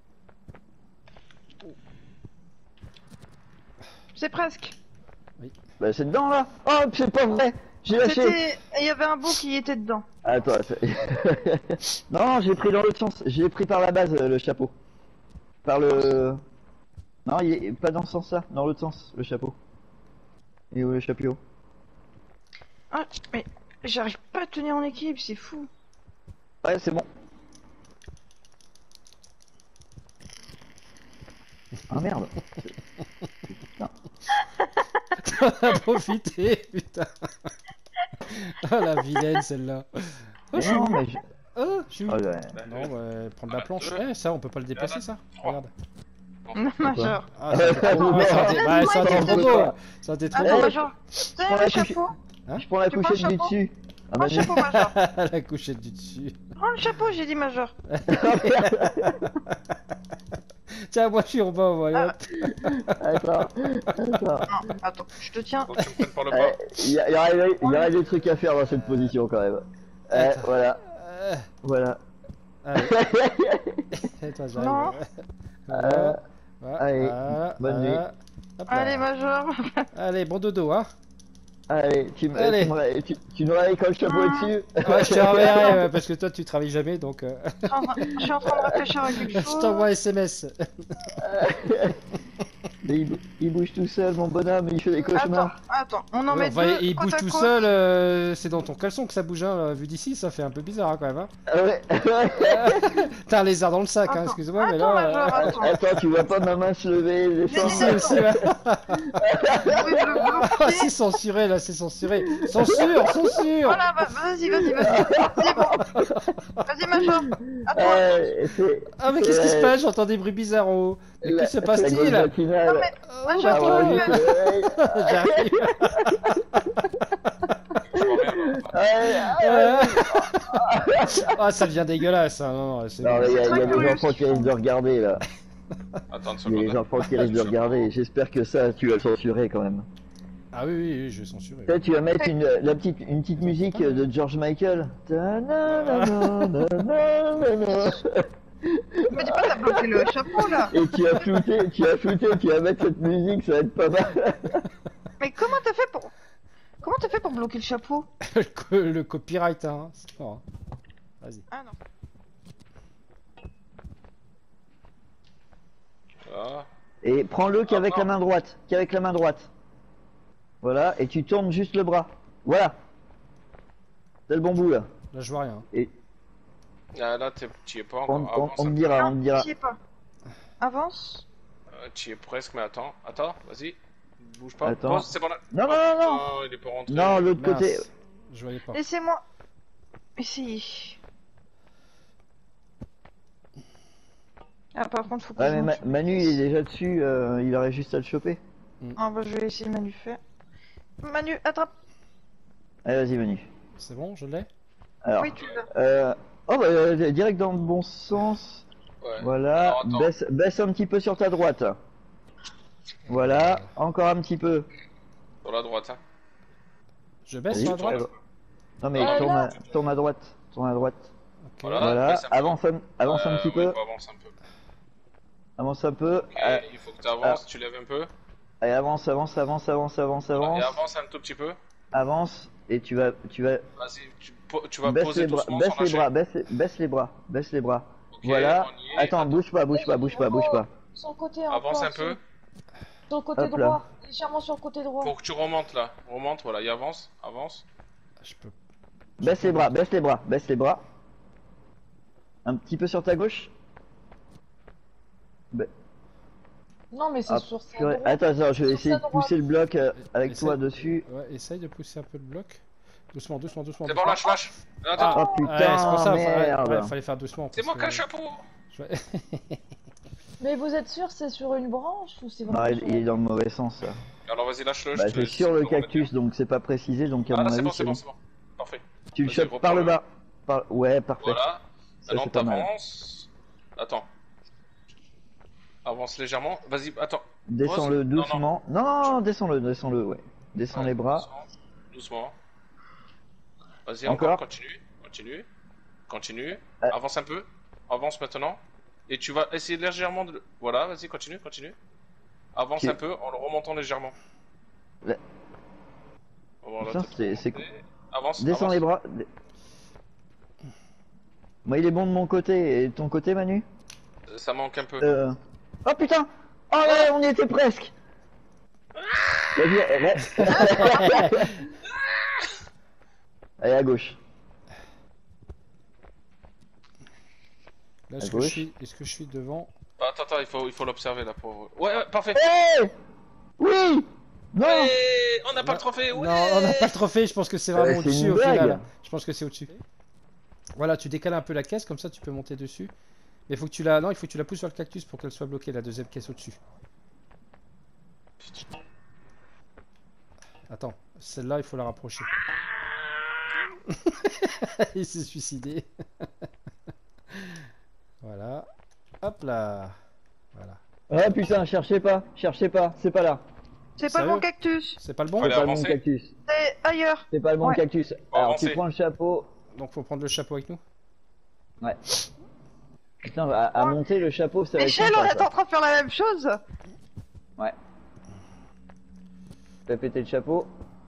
C'est presque. Bah, c'est dedans là. Oh, c'est pas vrai. J'ai lâché. C'était. Il y avait un bout qui était dedans. Attends, attends. Non, j'ai pris dans l'autre sens. J'ai pris par la base euh, le chapeau. Par le. Non, il est pas dans ce sens-là, dans l'autre sens, le chapeau. Et où le chapeau? Ah, mais j'arrive pas à tenir en équilibre, c'est fou. Ouais, c'est bon. Ah merde. Putain. T'en as profité, putain. Oh la vilaine celle-là. Oh, Mais je suis non, où mais je... Oh, je suis où Oh, ouais. Non, ouais, prendre la Voilà, planche. deux. Eh, ça, on peut pas le déplacer, ça. Regarde. Non, Major. Ah, ça aurait été trop, ouais, ça aurait été- ouais, ça aurait été trop beau. Ça aurait été trop Attends, beau. Major. Tenez Prends le la couche. chapeau. Je prends la Tu prends couchette le du chapeau dessus. Ah Prends bah le chapeau, Major. La couchette du dessus. Prends le chapeau, j'ai dit Major. Tiens, moi je suis Urbain, voilà. Attends, attends. Non, attends, je te tiens. Faut que tu me prennes par le bras. Eh, Il y, a- il y aurait il y aurait des trucs à faire dans cette position quand même. Eh, Attends. voilà, Euh, voilà. Allez, attends, j'arrive. Non. Voilà, Euh, voilà, allez, voilà, bonne nuit. voilà. Hop là. Allez, Major. Allez, bon dodo, hein. Allez, tu me Allez. tu, me ré- tu, tu nous réveilles quand le chapeau est dessus. Ouais, je te renverrai, ouais, parce que toi tu travailles jamais, donc euh, Je suis en train- je suis en train de réfléchir à quelque je chose. t'envoie un S M S. Mais il, bou- il bouge tout seul, mon bonhomme, il fait des Attends, cauchemars. attends, on en Ouais, met enfin, deux il côte bouge à tout côte. seul, euh, c'est dans ton caleçon que ça bouge, hein, vu d'ici, ça fait un peu bizarre hein, quand même. Hein. Ah ouais, ouais. T'as un lézard dans le sac, hein, Attends, excuse-moi, mais attends, là. Major, euh, attends. Attends, tu vois pas ma main se lever, Mais descendre. Si, aussi, ouais. Vous pouvez le Ah, bloquer. c'est censuré là, c'est censuré. Censure, censure. Voilà, va- vas-y, vas-y, vas-y. C'est bon. Vas-y, Major. À toi. Ouais, c'est. Ah, mais qu'est-ce qui se Ouais. passe? J'entends des bruits bizarres en haut. Mais la- que se passe-t-il? la grosse matinale. Non, mais- Oh, Major, bah, Ah toi, ouais, tu- je te réveille. J'arrive. Je vois rien, là. Ouais, Euh, Ah, ça devient dégueulasse. Hein. Non, non, c'est Non, mais il y a, il y a très des curieux enfants ce qui qu'ils risquent de regarder là. Attends une Il y a seconde. des enfants qui risquent de regarder. J'espère que ça, tu vas le censurer quand même. Ah oui, oui, oui, je vais censurer. Toi, tu vas mettre une, la petite, une petite musique de George Michael. Ta-na-na-na-na-na-na. Me dis pas, t'as bloqué le chapeau là. Et tu as flouté, tu as flouté, tu vas mettre cette musique, ça va être pas mal. Mais comment t'as fait pour. Comment t'as fait pour bloquer le chapeau? le, co- le copyright, hein. C'est fort. Hein. Vas-y. Ah non. Ah, Et prends-le qu'avec la main droite, qu'avec la main droite. Voilà, et tu tournes juste le bras. Voilà. C'est le bon bout là. Là, je vois rien. Et Ah, là, t'es- tu y es pas on, encore. on, Avance on un me peu. dira, on me dira. T'y es pas. Avance. Euh, Tu y es presque, mais attends. Attends, vas-y. Bouge pas. Attends. Pause, c'est bon là. Non, non, non, non. Oh, il est pas rentré. Non, l'autre Mince. côté. Je voyais pas. Laissez-moi. Essayer. Ah, par contre, faut que Ouais, je mais monte. Ma- Manu il est déjà dessus, euh, il aurait juste à le choper. Ah, bah, je vais essayer de Manu faire. Manu, attrape. Allez, vas-y, Manu. C'est bon, je l'ai. Alors, Oui, tu l'as. euh, oh, bah, euh, direct dans le bon sens. Ouais. Voilà, Alors, attends. baisse, baisse un petit peu sur ta droite. Voilà, encore un petit peu. Sur la droite, hein. Je baisse Vas-y, sur la droite. euh, Non mais Ah, tourne, là. à, tourne à droite, tourne à droite. Ok. Voilà. Voilà, baisse un peu. avance, un, avance un Euh, petit ouais, peu, faut avancer un peu. avance un peu. Ok, Euh, il faut que tu avances, tu lèves un peu. Allez, avance, avance, avance, avance, avance, Et avance, avance un tout petit peu. avance. et tu vas, tu vas, Vas-y, tu, po- tu vas baisse poser les bras, doucement baisse sans les lâcher. bras, baisse, baisse les bras, baisse les bras. Ok, Voilà. on y est. Attends, bouge pas, bouge pas, bouge pas, bouge pas. Sur le côté Avance encore, un peu. Sur, sur le côté Hop là. droit. Légèrement sur le côté droit. Faut que tu remontes là. Remonte, voilà, il avance, avance. Je peux. Baisse les bras, baisse les bras, baisse les bras. Un petit peu sur ta gauche. Ba- Non, mais c'est Ah, sur sa purée. droite. Attends, attends, je vais Sur essayer sa de droite. pousser le bloc euh, avec Essaye. toi dessus. Ouais, essaye de pousser un peu le bloc. Doucement, doucement, doucement. C'est bon, doucement. lâche, lâche. Attends, Ah, Oh putain, ouais, c'est pour ça, fa- ouais, merde. ouais, fallait faire doucement. c'est parce moi que- qui ai le chapeau. Je- Mais vous êtes sûr c'est sur une branche ou c'est Non, vraiment il, sur il est dans le mauvais sens. Là. Alors vas-y, lâche-le. Bah, je te c'est laisse sur le remettre. cactus, donc c'est pas précisé, donc à Ah, mon c'est avis bon, c'est c'est bon, bon. c'est bon. Parfait. Tu le Vas-y, chopes par le reprends-le. bas. Par... Ouais, parfait. Voilà. Ça, Maintenant, c'est pas mal. t'avances. Attends. Avance légèrement. Vas-y, attends. Descends-le Non, non. doucement. Non, non, descends-le, descends-le, ouais. Descends Ouais, les bras. Doucement. Doucement. Vas-y, Encore. encore. Continue. Continue. Continue. Euh. Avance un peu. Avance maintenant. Et tu vas essayer légèrement de... le- Voilà, vas-y, continue, continue. Avance Ok. un peu en le remontant légèrement. Là. Voilà, Putain, t'as tout c'est- c'est remonté. Avance, Descends avance. les bras. Dé- Moi, il est bon de mon côté. Et de ton côté, Manu Euh, Ça manque un peu. euh... Oh putain. Oh ouais, on y était presque. Vas-y, reste. Allez, à gauche. Là, À est-ce que, gauche. je suis... est-ce que je suis devant? Ah, attends, attends, il faut il faut l'observer là pour... Ouais, ouais, parfait. Hey. Oui. Non. Ouais, on n'a pas Non. le trophée. Ouais. Non, on n'a pas le trophée, je pense que c'est Euh, vraiment c'est au-dessus une au blague. final. Je pense que c'est au-dessus. Voilà, tu décales un peu la caisse, comme ça tu peux monter dessus. Mais faut que tu la... Non, il faut que tu la pousses sur le cactus pour qu'elle soit bloquée, la deuxième caisse au-dessus. Attends, celle-là, il faut la rapprocher. Il s'est suicidé. Voilà. Hop là. Voilà. Ah putain, cherchez pas, cherchez pas, c'est pas là. C'est pas le Sérieux bon cactus. C'est pas le bon? Allez, C'est pas le bon avancer. cactus. C'est ailleurs. C'est pas le bon Ouais. cactus. Alors avancer. tu prends le chapeau. Donc faut prendre le chapeau avec nous. Ouais. Putain, à, à monter le chapeau, ça va être Michel, on sympa, est ça. en train de faire la même chose. Fais péter le chapeau.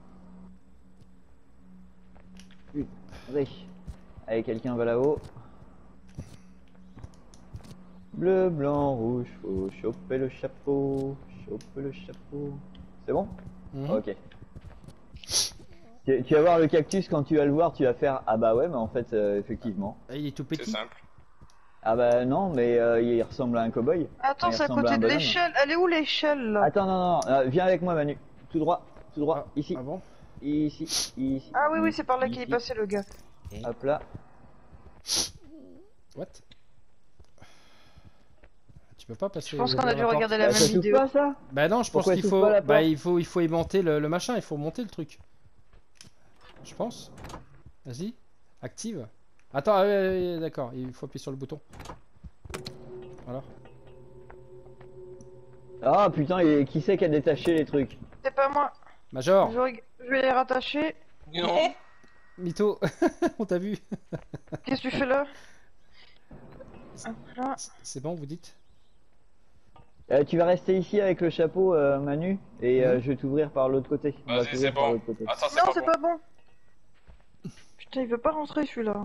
Allez. Allez, quelqu'un va là-haut. Bleu, blanc, rouge, faut choper le chapeau. Choper le chapeau. C'est bon? Mhm. Ok. Tu, tu vas voir le cactus, quand tu vas le voir, tu vas faire ah bah ouais, mais en fait, euh, effectivement. Ah, il est tout C'est petit. simple. Ah bah non, mais euh, il ressemble à un cow-boy. Attends, Il c'est à ressemble à côté un de bonhomme. l'échelle. Elle est où l'échelle là? Attends, non, non, euh, viens avec moi, Manu. Tout droit, tout droit, Ah, ici, ah bon? ici, ici. Ah oui, oui, c'est par là ici. qu'il est passé le gars. Hop là. What? Tu peux pas passer. Je pense au- qu'on a dans dû la porte regarder la Bah, même ça s'ouvre vidéo. pas ça? Bah non, je pense Pourquoi qu'il elle s'ouvre faut... pas la Bah porte il faut, il faut aimanter le, le machin, il faut monter le truc. Je pense. Vas-y, active. Attends, ah, ouais, ouais, ouais, d'accord, il faut appuyer sur le bouton. Voilà. Ah putain, et qui c'est qui a détaché les trucs? C'est pas moi. Major, Je, reg- je vais les rattacher. Non. mytho, on t'a vu. Qu'est-ce que tu fais là? Voilà. C'est bon, vous dites? Euh, tu vas rester ici avec le chapeau, euh, Manu, et euh, Mhm. je vais t'ouvrir par l'autre côté. On va Vas-y, t'ouvrir c'est par bon. l'autre côté. Attends, c'est Non, pas c'est bon. pas bon. Putain, il veut pas rentrer celui-là.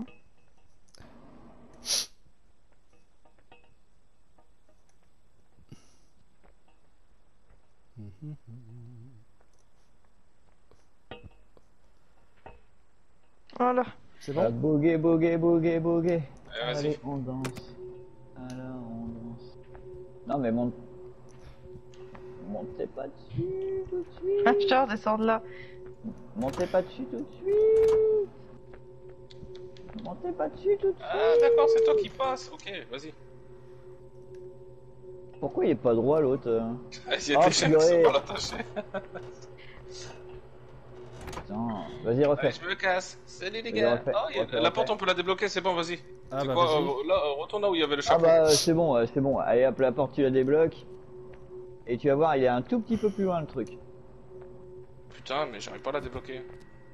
Voilà. C'est Ah, bon? boguer, boguer, boguer, boguer. Allez, vas-y. Allez, on danse. Alors, on danse. Non, mais monte. Montez pas dessus tout de suite. Ah, je te redescends de là. Montez pas dessus tout de suite. Montez pas dessus tout de suite. Ah, d'accord, c'est toi qui passe. Ok, vas-y. Pourquoi il est pas droit l'autre euh Ah, il y a Oh, des chaînes qui sont purée. pas attachées. Putain, vas-y, Allez, refais. je me casse. Salut les Vas-y, gars. refais, Oh, il y a- refais, la porte, refais. on peut la débloquer, c'est bon, vas-y. Ah C'est bah quoi, vas-y. euh, là, euh, retourne là où il y avait le Ah chapeau. bah, c'est bon, euh, c'est bon. Allez, hop, la porte, tu la débloques. Et tu vas voir, il est un tout petit peu plus loin le truc. Putain, mais j'arrive pas à la débloquer.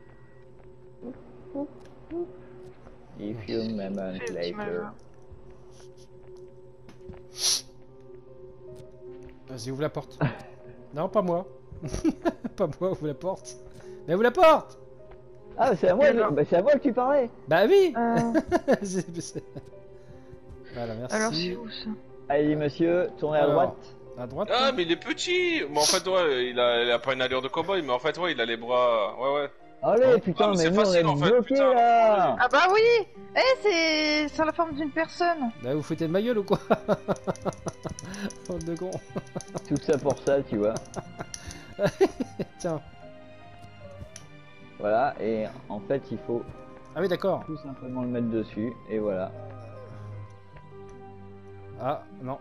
If you moment Fais le petit later. majeur. Vas-y, ouvre la porte. Non, pas moi. Pas moi, ouvre la porte. Mais ouvre la porte! Ah, c'est à moi, Alors. bah, c'est à moi que tu parlais. Bah oui. Euh, C'est- c'est- Voilà, merci. alors c'est où ça? Allez, monsieur, tournez à Alors. droite. À droite. Ah, mais il est petit. Mais en fait, ouais, il a, il a pas une allure de cowboy, mais en fait, ouais, il a les bras. Ouais, ouais. Allez, putain, Ah, mais mais, c'est nous, facile, on en est fait, bloqués, putain. là. Ah bah oui. Eh, c'est sur la forme d'une personne. Bah vous foutez de ma gueule ou quoi? Bande de gros. Tout ça pour ça, tu vois. Tiens. Voilà, et en fait, il faut Ah oui d'accord. tout simplement le mettre dessus, et voilà. Ah non.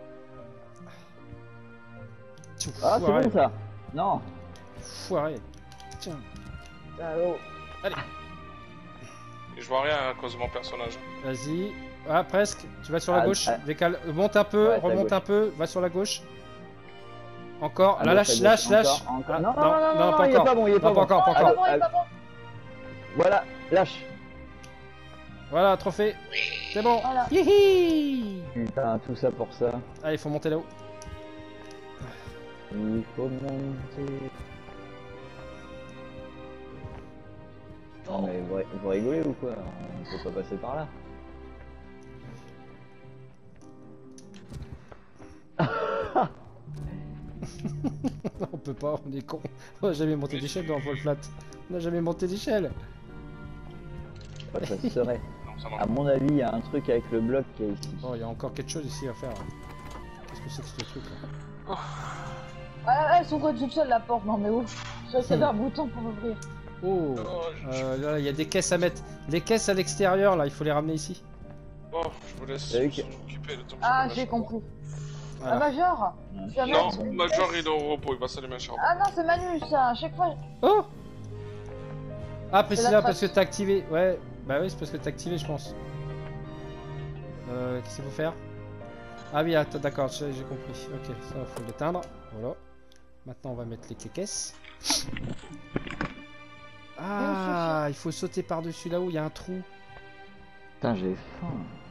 Tchou, Ah, c'est foiré. bon ça. Non. Foiré. Tiens. Allô. Et je vois rien à cause de mon personnage. Vas-y. Ah presque. Tu vas sur la Ah, gauche. ah. Décale. Monte un peu. Ouais, c'est à remonte gauche. un peu. Va sur la gauche. Encore. À Là gauche, lâche, à lâche, gauche, lâche. encore, encore. Ah, Non, non, non, non, non, pas il est encore. pas bon, il est pas Non, pas bon. encore, pas Ah, encore. bon, il est pas bon. Voilà, lâche. Voilà, trophée. C'est bon. Voilà. Hihi. Putain, tout ça pour ça. Ah, il faut monter là-haut. Il faut monter. Non mais vous, vous rigolez ou quoi? On peut pas passer par là. On peut pas, on est con. On a jamais monté d'échelle dans Fall Flat. On a jamais monté d'échelle. Ouais, ça se serait. Non, ça marche. À mon avis, il y a un truc avec le bloc qui est ici. Bon, il y a encore quelque chose ici à faire. Qu'est-ce que c'est que ce truc là? Ah, elles sont quoi toutes seules la porte? Non mais ouf. Je sais d'un bouton pour ouvrir. Oh, Oh, je- euh, là, il y a des caisses à mettre. Les caisses à l'extérieur, là, il faut les ramener ici. Oh, je vous laisse T'as vu je que- vais m'occuper le temps que Ah, je j'ai me compris. Voilà. Ah, Major tu vas Non, mettre une Major caisse. il est au repos, il va s'allumer un charbon. Ah non, c'est Manu ça. À chaque fois. Oh Ah, la Priscilla, parce que trace. t'as activé. Ouais, bah oui, c'est parce que t'as activé, je pense. Euh, qu'est-ce qu'il faut faire? Ah oui, attends, d'accord, j'ai j'ai compris. Ok, ça, faut l'éteindre. Voilà. Maintenant, on va mettre les caisses. Ah, il faut sauter par-dessus là-haut, il y a un trou. Putain, j'ai faim.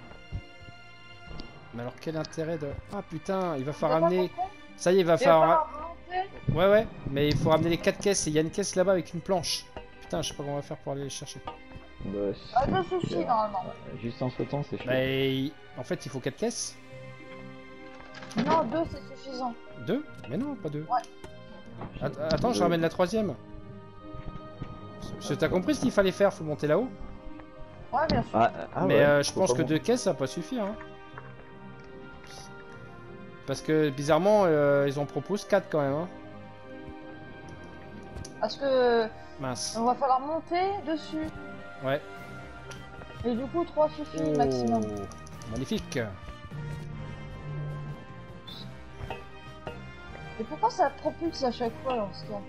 Mais alors, quel intérêt de... Ah putain, il va T'as falloir pas ramener... compris Ça y est, il va Il va falloir... falloir remonter. Ouais, ouais, mais il faut ramener les quatre caisses et il y a une caisse là-bas avec une planche. Putain, je sais pas comment on va faire pour aller les chercher. Bah, Ah, c'est- ça suffit normalement. Juste en sautant, c'est chaud. Mais en fait, il faut quatre caisses. Non, deux c'est suffisant. Deux? Mais non, pas deux. Ouais. Att- Attends, je ramène la troisième. Parce que t'as compris ce qu'il fallait faire, faut monter là-haut. Ouais, bien sûr. Ah, ah mais ouais, euh, je faut pense pas que mon- deux caisses ça va pas suffire. Hein. Parce que bizarrement, euh, ils en proposent quatre quand même. Hein. Parce que Mince. on va falloir monter dessus. Ouais. Et du coup, trois suffit Oh, maximum. magnifique. Et pourquoi ça propulse à chaque fois dans ce cas?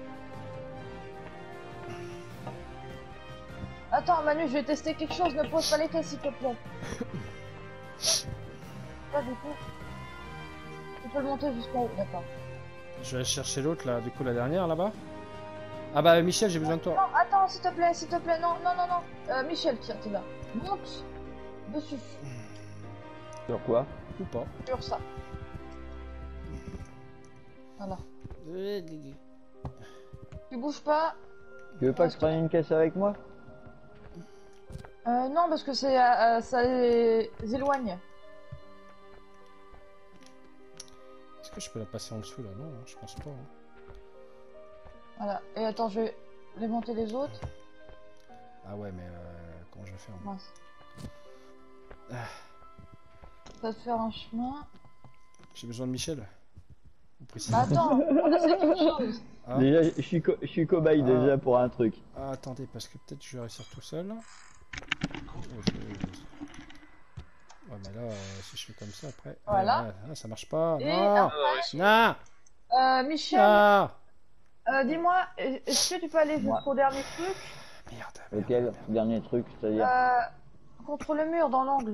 Attends, Manu, je vais tester quelque chose. Ne pose pas les caisses, s'il te plaît. Là, du coup, tu peux le monter jusqu'en haut, d'accord. Je vais aller chercher l'autre là, du coup la dernière là-bas. Ah bah Michel, j'ai besoin de toi. Non, attends, s'il te plaît, s'il te plaît. Non, non, non, non. Euh, Michel, tiens, t'es là. Monte dessus. Sur quoi? Ou pas. Sur ça. Voilà. Tu bouges pas. Tu veux pas que je prenne une caisse avec moi? Euh, non, parce que c'est, euh, euh, ça les éloigne. Est-ce que je peux la passer en dessous là? Non, hein, je pense pas. Hein. Voilà. Et attends, je vais les monter les autres. Ah ouais, mais euh, comment je vais faire? moi Mince. Ah, Ça va te faire un chemin. j'ai besoin de Michel. Ou Priscille. Bah attends, on essaie quelque chose. Ah. Déjà, je suis, co- je suis cobaye Ah. déjà pour un truc. Ah, attendez, parce que peut-être je vais réussir tout seul. Oh, je vais- Ouais, mais là, euh, si je fais comme ça après. Voilà. Ouais, ouais, ah, ça marche pas. Et Non! Alors, ils sont- Non! Euh, Michel, Non! euh, dis-moi, est-ce que tu peux aller Moi. jusqu'au dernier truc? Merde. Lequel? merde, merde. Dernier truc, c'est-à-dire. Euh, contre le mur, dans l'angle.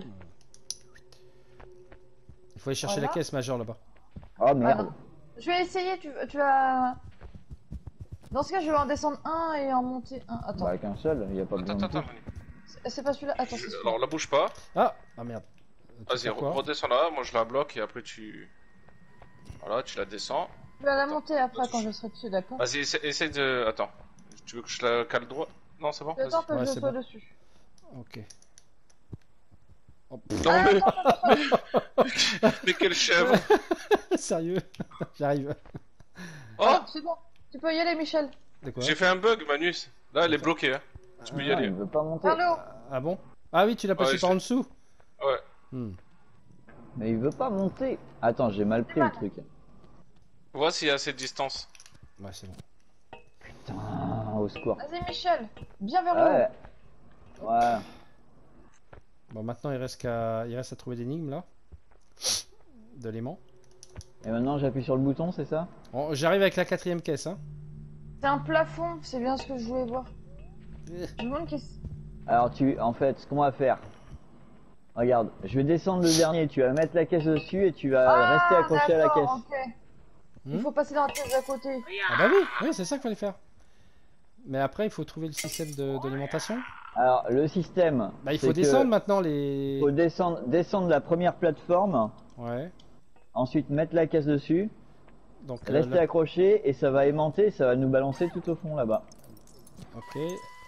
Il faut aller chercher Voilà. la caisse majeure là-bas. Oh merde. Voilà. Je vais essayer, tu, tu vas... Dans ce cas, je vais en descendre un et en monter un. Attends, Bah, qu'un seul, il y a pas Attends, besoin de attends, tout. attends. c'est- c'est pas celui-là. Attends, c'est celui-là. Alors, la bouge pas. Ah! Ah merde. Tu Vas-y, fais quoi? redescends là, moi je la bloque et après tu. Voilà, tu la descends. Tu vas la monter après quand je serai dessus, d'accord? Vas-y, essaie, essaie de. Attends. Tu veux que je la cale droit? Non, c'est bon, J'attends vas-y. que Ouais, je c'est sois bon. dessus. Ok. Oh, Non, Ah, mais... attends, attends, attends. mais quelle chèvre. sérieux, j'arrive. Oh, Alors, c'est bon. Tu peux y aller, Michel. De quoi? j'ai fait un bug, Manus. Là, elle est bloquée. Hein. Tu peux y Non, aller. il veut pas monter. Vers le haut. Ah bon? Ah oui, tu l'as passé Ouais, par je- en dessous? Ouais. Hmm. Mais il veut pas monter. Attends, j'ai mal pris le truc. Vois s'il y a assez de distance. Ouais, c'est bon. Putain, au secours. Vas-y, Michel. Bien vers le Ouais. haut. Ouais. Bon, maintenant il reste qu'à il reste à trouver d'énigmes là. De l'aimant. Et maintenant j'appuie sur le bouton, c'est ça? Bon, j'arrive avec la quatrième caisse, hein. C'est un plafond, c'est bien ce que je voulais voir. Je me demande qu'est-ce. Alors tu, en fait, ce qu'on va faire. Regarde, je vais descendre le dernier, tu vas mettre la caisse dessus et tu vas Ah, rester accroché à la caisse. d'accord, ok. Il Hmm faut passer dans la pièce d'à côté. Ah bah oui, oui, c'est ça qu'il fallait faire. Mais après, il faut trouver le système de- d'alimentation. Alors le système. Bah, il c'est faut que descendre maintenant les. faut descendre, descendre la première plateforme, Ouais. ensuite mettre la caisse dessus, Donc, euh, rester là- accroché et ça va aimanter, ça va nous balancer tout au fond là-bas. ok.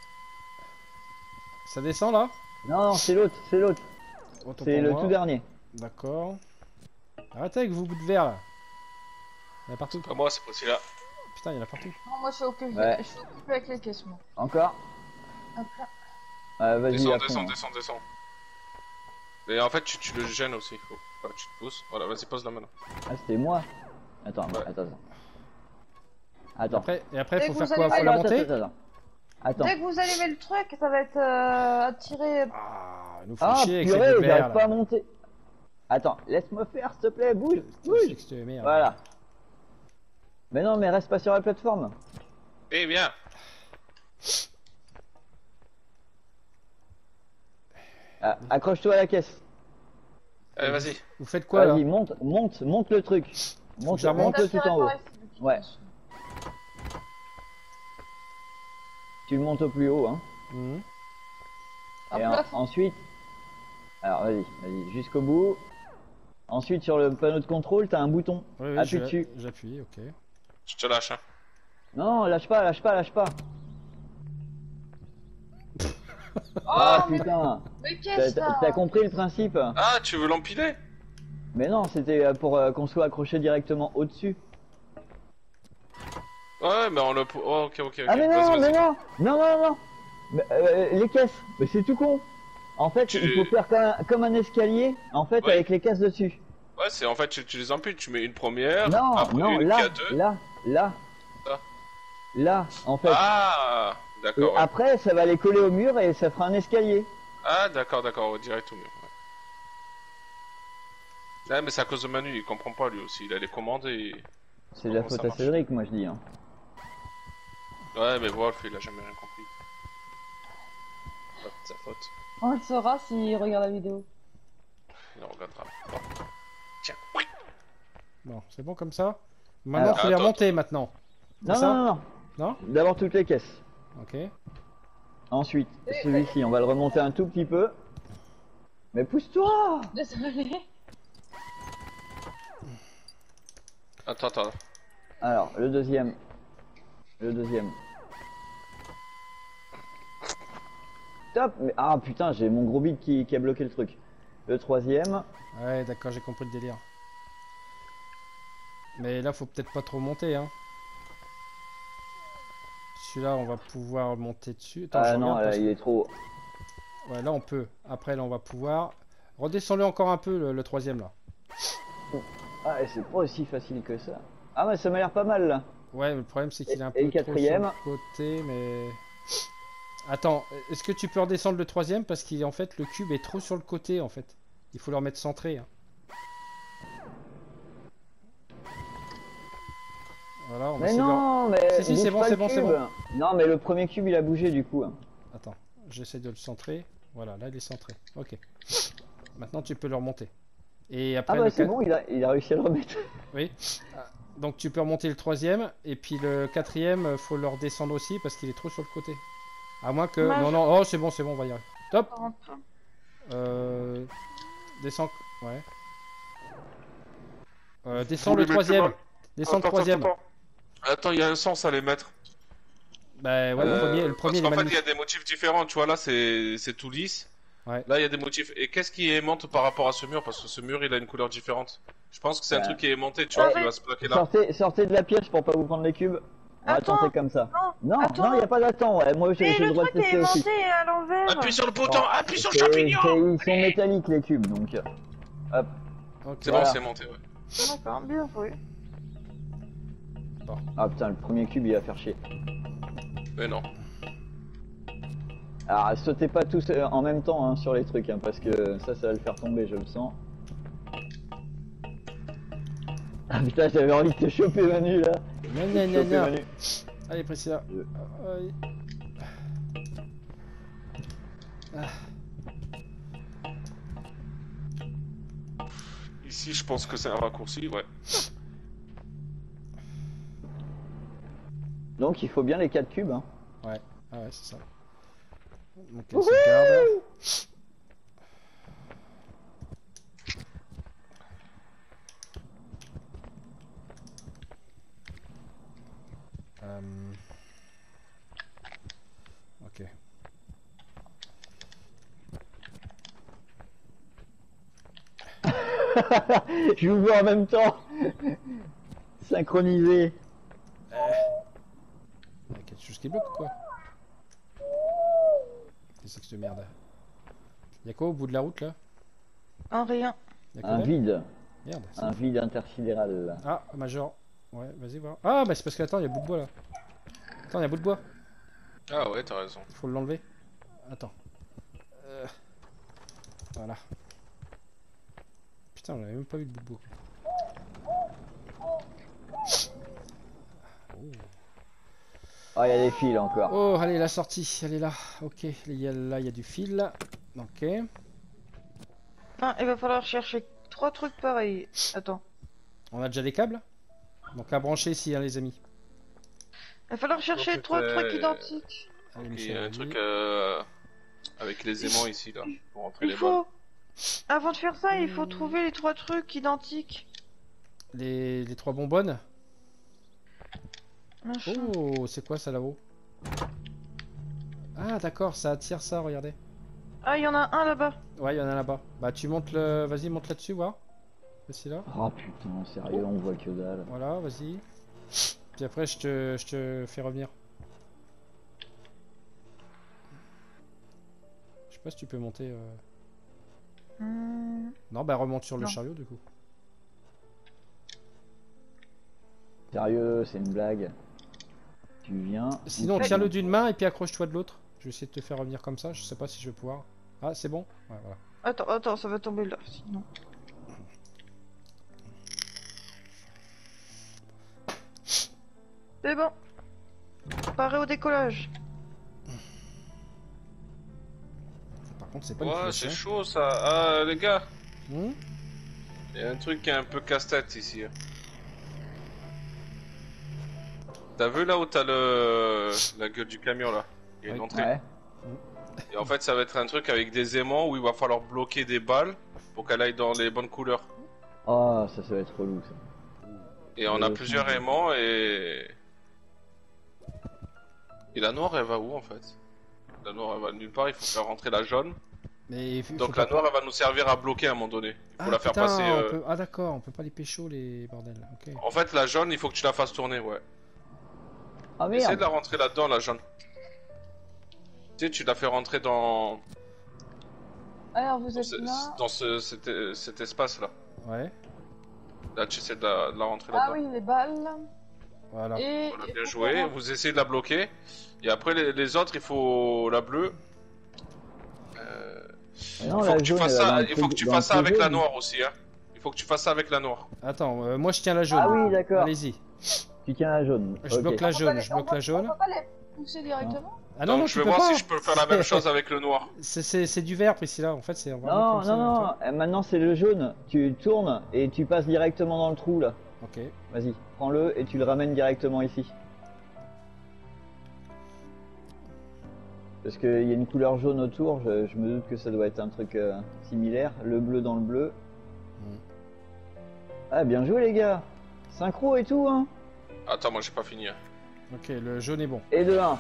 Ça descend là? Non, non, c'est l'autre, c'est l'autre, Autant c'est pour le moi. tout dernier. D'accord. Arrêtez avec vos bouts de verre là. Il y en a partout. Pas moi, c'est pas celui-là. Putain, il y en a partout. Non, moi je suis occupé, Ouais. je suis occupé avec les caisses, moi. Encore. Hop là. Euh, Vas-y, Descends, à fond, descends, hein. descends, descends. Et en fait, tu, tu le gênes aussi. Faut... Enfin, tu te pousses. Voilà, vas-y, pose la main. Ah, c'était moi. Attends, Ouais. attends, attends. Attends. Après, et après, Dès faut que faire vous quoi? allez Faut la Attends, monter? attends, attends. Attends. Dès que vous allumez le truc, ça va être euh, attiré. Ah, il nous faut Ah, chier avec ces purée, bouts de verre j'arrive pas là. à monter. Attends, laisse-moi faire, s'il te plaît, bouge, C'est bouge. que je te merde. Voilà. Mais non, mais reste pas sur la plateforme. Eh bien. Ah, accroche-toi à la caisse. Allez, vas-y. Vous faites quoi là? Vas-y, monte, monte, monte le truc. Monte, que je la remonte monte-le tout en haut. Ouais. Ouais. Tu le montes au plus haut, hein. Mhm. Un Et en- plafond. ensuite, alors vas-y, vas-y, jusqu'au bout. Ensuite, sur le panneau de contrôle, t'as un bouton. Oui, oui, Appuie je- dessus. J'appuie, ok. Je te lâche, hein. Non, lâche pas, lâche pas, lâche pas. Oh, Ah mais, putain, mais t'as qu'est-ce t'as- ça t'as compris le principe? Ah, tu veux l'empiler? Mais non, c'était euh, pour euh, qu'on soit accroché directement au-dessus. Ouais, mais on le... Oh, ok, ok, ok. Ah mais Vas-y, non, mais vas-y. non, non, non, non. Mais, euh, les caisses, mais c'est tout con. En fait, Tu- il faut faire comme un, comme un escalier, en fait, Oui. avec les caisses dessus. Ouais, c'est en fait, tu, tu les empiles. Tu mets une première, Non, après non, une qui là, a deux. là, là, Ça. là, en fait. Ah, Et d'accord. Ouais. après, ça va les coller au mur et ça fera un escalier. Ah, d'accord, d'accord, ouais, direct au mur. Ouais. Ouais, mais c'est à cause de Manu, il comprend pas lui aussi. Il a les commandes et. C'est de la Comment ça faute à marche Cédric, moi je dis. Hein. Ouais, mais Wolf, il a jamais rien compris. Pas de sa faute. On le saura s'il regarde la vidéo. Il en regardera. Bon. Tiens. Bon, c'est bon comme ça? Maintenant, Alors- faut les Attends, remonter maintenant. Non, C'est ça non, non, non. Non? D'abord toutes les caisses. Ok. Ensuite, celui-ci, on va le remonter un tout petit peu. Mais pousse-toi! Désolé. Attends, attends. Alors, le deuxième. Le deuxième. Top! Mais, ah putain, j'ai mon gros bide qui, qui a bloqué le truc. Le troisième. Ouais, d'accord, j'ai compris le délire. Mais là, faut peut-être pas trop monter, hein. Celui-là, on va pouvoir monter dessus. Attends, je Ah non, regarde là, parce il est trop. que- Ouais, là, on peut. Après, là, on va pouvoir... Redescends-le encore un peu, le, le troisième, là. Ah, et c'est pas aussi facile que ça. Ah, mais ça m'a l'air pas mal là. Ouais, mais le problème, c'est qu'il est un Et- et peu le trop sur quatrième le côté, mais... Attends, est-ce que tu peux redescendre le troisième? Parce qu'en fait, le cube est trop sur le côté, en fait. Il faut le remettre centré. Hein. Voilà, on va Mais essayer de le- non, mais. Si, si, bouge c'est bon, pas c'est le bon, c'est cube. Non, mais le premier cube il a bougé du coup. Attends, j'essaie de le centrer. Voilà, là, il est centré. Ok. Maintenant, tu peux le remonter. Et après, Ah bah le c'est quatre- bon, il a, il a réussi à le remettre. Oui. Ah, donc, tu peux remonter le troisième. Et puis, le quatrième, euh, faut le redescendre aussi parce qu'il est trop sur le côté. À moins que... Dommage. Non, non, oh, c'est bon, c'est bon, on va y arriver. Top. On peut. Euh... Descends... Ouais. Euh, descends Vous le les mettez troisième. pas- Descends le Attends, troisième. Attends, attends. Attends, il y a un sens à les mettre. Bah ouais, le Euh, premier, le premier il parce est qu'en mal fait, mis. il y a des motifs différents. Tu vois, là, c'est c'est tout lisse. Ouais. Là, il y a des motifs. Et qu'est-ce qui aimante par rapport à ce mur? Parce que ce mur, il a une couleur différente. Je pense que c'est un Ouais. truc qui est aimanté, tu vois, Ouais. qui va se plaquer là. Sortez, sortez de la pièce pour pas vous prendre les cubes. On va Attends, tenter comme ça. non, Non, attends. non, y a pas d'attente. Ouais. Moi, j'ai Mais j'ai le le droit de truc est tester aussi. aimanté à l'envers. Appuie sur le bouton, Bon, appuie sur le c'est- champignon. c'est- Ils sont métalliques les cubes, donc. Hop. Ok. C'est Voilà. bon, c'est monté, ouais. D'accord, bien joué. Ah putain, le premier cube il va faire chier. Mais non. Alors sautez pas tous euh, en même temps hein, sur les trucs hein, parce que ça, ça va le faire tomber, je le sens. Ah putain, j'avais envie de te choper Manu là. Gna, gna, gna, Choper, gna. Manu. Allez, Priscilla. Euh. Allez. Ici, je pense que c'est un raccourci, ouais. Donc il faut bien les quatre cubes. Hein. Ah ouais, c'est ça. Donc, elle se garde. Euh... Ok. Je vous vois en même temps. Synchronisé. Il y a quelque chose qui bloque ou quoi? Qu'est-ce que c'est que merde? Y'a quoi au bout de la route là? Un rien. Y'a que Un dalle vide. Merde. c'est- Un vide intersidéral. Ah, Major. Ouais, vas-y voir. Ah, bah c'est parce que attends, il y a bout de bois là. Attends, il y a bout de bois. Ah ouais, t'as raison. Faut l'enlever. Attends. Euh... Voilà. Putain, on avait même pas vu de bout de bois. Oh. Ah, il y a des fils encore. Oh, allez, la sortie, elle est là. Ok, il y a, là, il y a du fil. Ok. Ah, il va falloir chercher trois trucs pareils. Attends. On a déjà les câbles? Donc à brancher ici, hein, les amis. Il va falloir chercher Donc, trois euh, trucs identiques. Allez, Il y Michel, a un vas-y. truc euh, avec les aimants ici, là, pour rentrer Il les balles. faut... Avant de faire ça, il faut trouver les trois trucs identiques. Les, les trois bonbonnes. Machin. Oh, c'est quoi ça là-haut? Ah, d'accord, ça attire ça, regardez. Ah, il y en a un là-bas. Ouais, il y en a là-bas. Bah, tu montes le. Vas-y, monte là-dessus, voir. Vas-y là. Oh putain, sérieux, on voit que dalle. Voilà, vas-y. Puis après, je te, je te fais revenir. Je sais pas si tu peux monter. euh, Hmm. Non, bah remonte sur le Non. chariot du coup. Sérieux, c'est une blague. Tu viens. Sinon, ou tu tiens-le viens. d'une main et puis accroche-toi de l'autre. Je vais essayer de te faire revenir comme ça. Je sais pas si je vais pouvoir. Ah, c'est bon? Ouais, voilà. Attends, attends, ça va tomber là, sinon. C'est bon. Paré au décollage. Par contre, c'est pas une Ouais, flèche. c'est hein. chaud ça. Ah, les gars, Hmm il y a un truc qui est un peu casse-tête ici. T'as vu là où t'as le la gueule du camion là? Il y a une Oui. entrée. Ouais. Et en fait, ça va être un truc avec des aimants où il va falloir bloquer des balles pour qu'elle aille dans les bonnes couleurs. Oh, ça, ça va être relou ça. Et on a Euh, plusieurs ça- aimants et. Et la noire, elle va où en fait? La noire, elle va nulle part, il faut faire rentrer la jaune. Mais il faut- Donc faut la pas- noire, elle va nous servir à bloquer à un moment donné. Il faut Ah, la faire putain, passer. on euh, peut- Ah, d'accord, on peut pas les pécho les bordels. Ok. En fait, la jaune, il faut que tu la fasses tourner, ouais. Ah Essaye de merde. la rentrer là-dedans, la jaune. Tu sais, tu la fais rentrer dans, Alors vous dans, êtes ce, là. dans ce- cet, euh, cet espace-là. Ouais, Là, tu essaies de la, de la rentrer Ah là-dedans. oui, les balles. voilà. Et. Voilà, et bien faut joué. qu'on- Vous essayez de la bloquer. Et après, les, les autres, il faut la bleue. Euh, Mais non, il faut la que tu jaune, fasses elle va ça, dans le il faut truc- que tu dans fasses le ça truc avec la jaune. noire aussi, hein. Il faut que tu fasses ça avec la noire. Attends, euh, moi je tiens la jaune. Ah oui, d'accord. Allez-y. Tu tiens la jaune. Je Ok. bloque la On peut pas jaune, les- je on bloque peut- la jaune. On peut pas les pousser directement. Ah non, Donc, non, je tu vais peux voir pas. si je peux faire la même chose avec le noir. C'est- C'est c'est du vert, Priscilla. En fait, c'est vraiment Non, comme ça, non, non, toi. euh, maintenant c'est le jaune. Tu tournes et tu passes directement dans le trou là. Ok. Vas-y, prends-le et tu le ramènes directement ici. Parce qu'il y a une couleur jaune autour, je, je me doute que ça doit être un truc euh, similaire. Le bleu dans le bleu. Mm. Ah, bien joué les gars. Synchro et tout, hein. Attends, moi j'ai pas fini. hein. Ok, le jaune est bon. Et de un.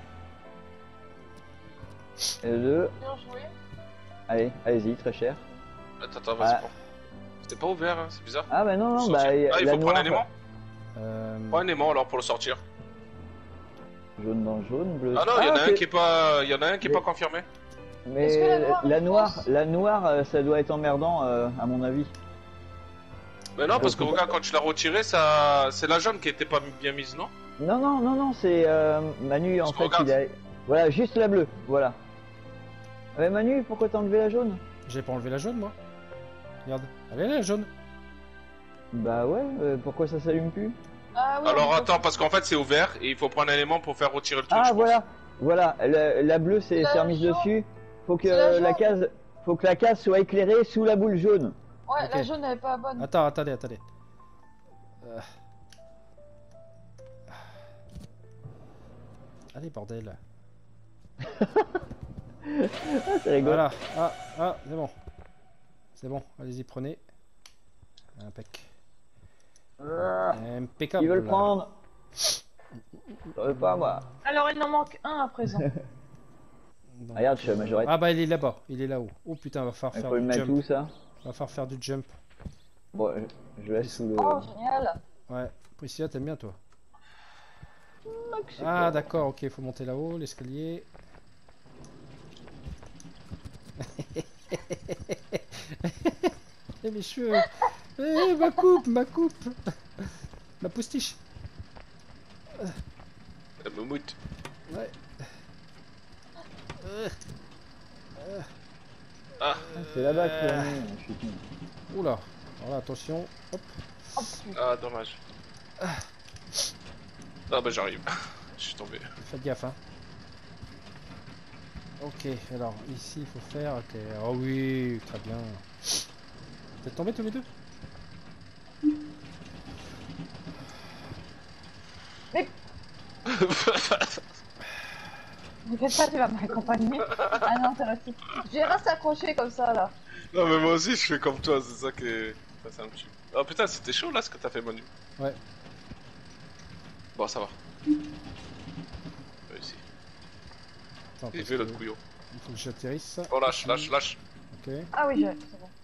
Et de deux. Bien joué. Allez, allez-y, très cher. Attends, attends, vas-y, Ah. prends. C'était pas ouvert, hein, c'est bizarre. Ah bah non, non, Sortir. bah Ah, il la faut prendre noire, un aimant. Euh... Prends un aimant alors pour le sortir. jaune dans le jaune, bleu. Ah non, il y en a un ok. qui est pas, il y en a un qui est Mais- pas confirmé. Mais Est-ce que la noire, la elle noire, passe la noire, euh, ça doit être emmerdant euh, à mon avis. Mais non, parce Euh, que regarde, quand tu l'as retiré, ça, c'est la jaune qui était pas bien mise, non? Non, non, non, non, c'est euh, Manu en Parce qu'on fait. regarde. Il a... Voilà, juste la bleue, voilà. Ouais, Manu, pourquoi t'as enlevé la jaune? J'ai pas enlevé la jaune, moi. Regarde, elle est là, la jaune. Bah ouais, euh, pourquoi ça s'allume plus? Ah oui. Alors on peut- attends, parce qu'en fait c'est ouvert et il faut prendre un élément pour faire retirer le truc. Ah je pense. voilà, voilà, la, la bleue c'est La c'est remise jaune. dessus. Faut que C'est la euh, la jaune. case, faut que la case soit éclairée sous la boule jaune. Ouais, Ok. la jaune elle est pas bonne. Attends, attendez, attendez. Euh. Allez, bordel. Ah, c'est rigolo. Voilà. Ah, ah, c'est bon. C'est bon, allez-y, prenez. Impec. Ah, Impeccable. Ils veulent prendre. Je veux pas moi. Alors il en manque un à présent. Donc, Regarde, je suis à majorette. Ah bah il est là-bas, il est là-haut. Oh putain, va falloir Il faire faut le du mettre jump. où ça? Va falloir faire du jump. Bon, je, je laisse sous le. Oh génial. Ouais, Priscilla, t'aimes bien toi. Max, c'est Ah quoi d'accord, ok, faut monter là-haut, l'escalier. Eh mes cheveux. Eh ma coupe, ma coupe. Ma poustiche. La moumoute. Ouais. Euh, Ah, Ah, c'est là-bas que tu as mis. Je suis con. Oula. Voilà, attention. Hop. Oh, putain. ah dommage. Ah bah j'arrive. Je suis tombé. Faites gaffe, hein. Ok, alors ici il faut faire. Ok, oh oui, très bien. Vous êtes tombés tous les deux? Ne fais pas, tu vas m'accompagner. Ah non, t'es resté. J'ai resté accroché comme ça là. Non mais moi aussi je fais comme toi, c'est ça qui est... Ça, c'est un petit... Oh putain, c'était chaud là ce que t'as fait Manu. Ouais. Bon ça va. Réussi. Attends, Il parce fait que l'autre couillon. il faut que j'atterrisse. Oh lâche, lâche, lâche. Ok. Ah oui, j'ai. C'est bon.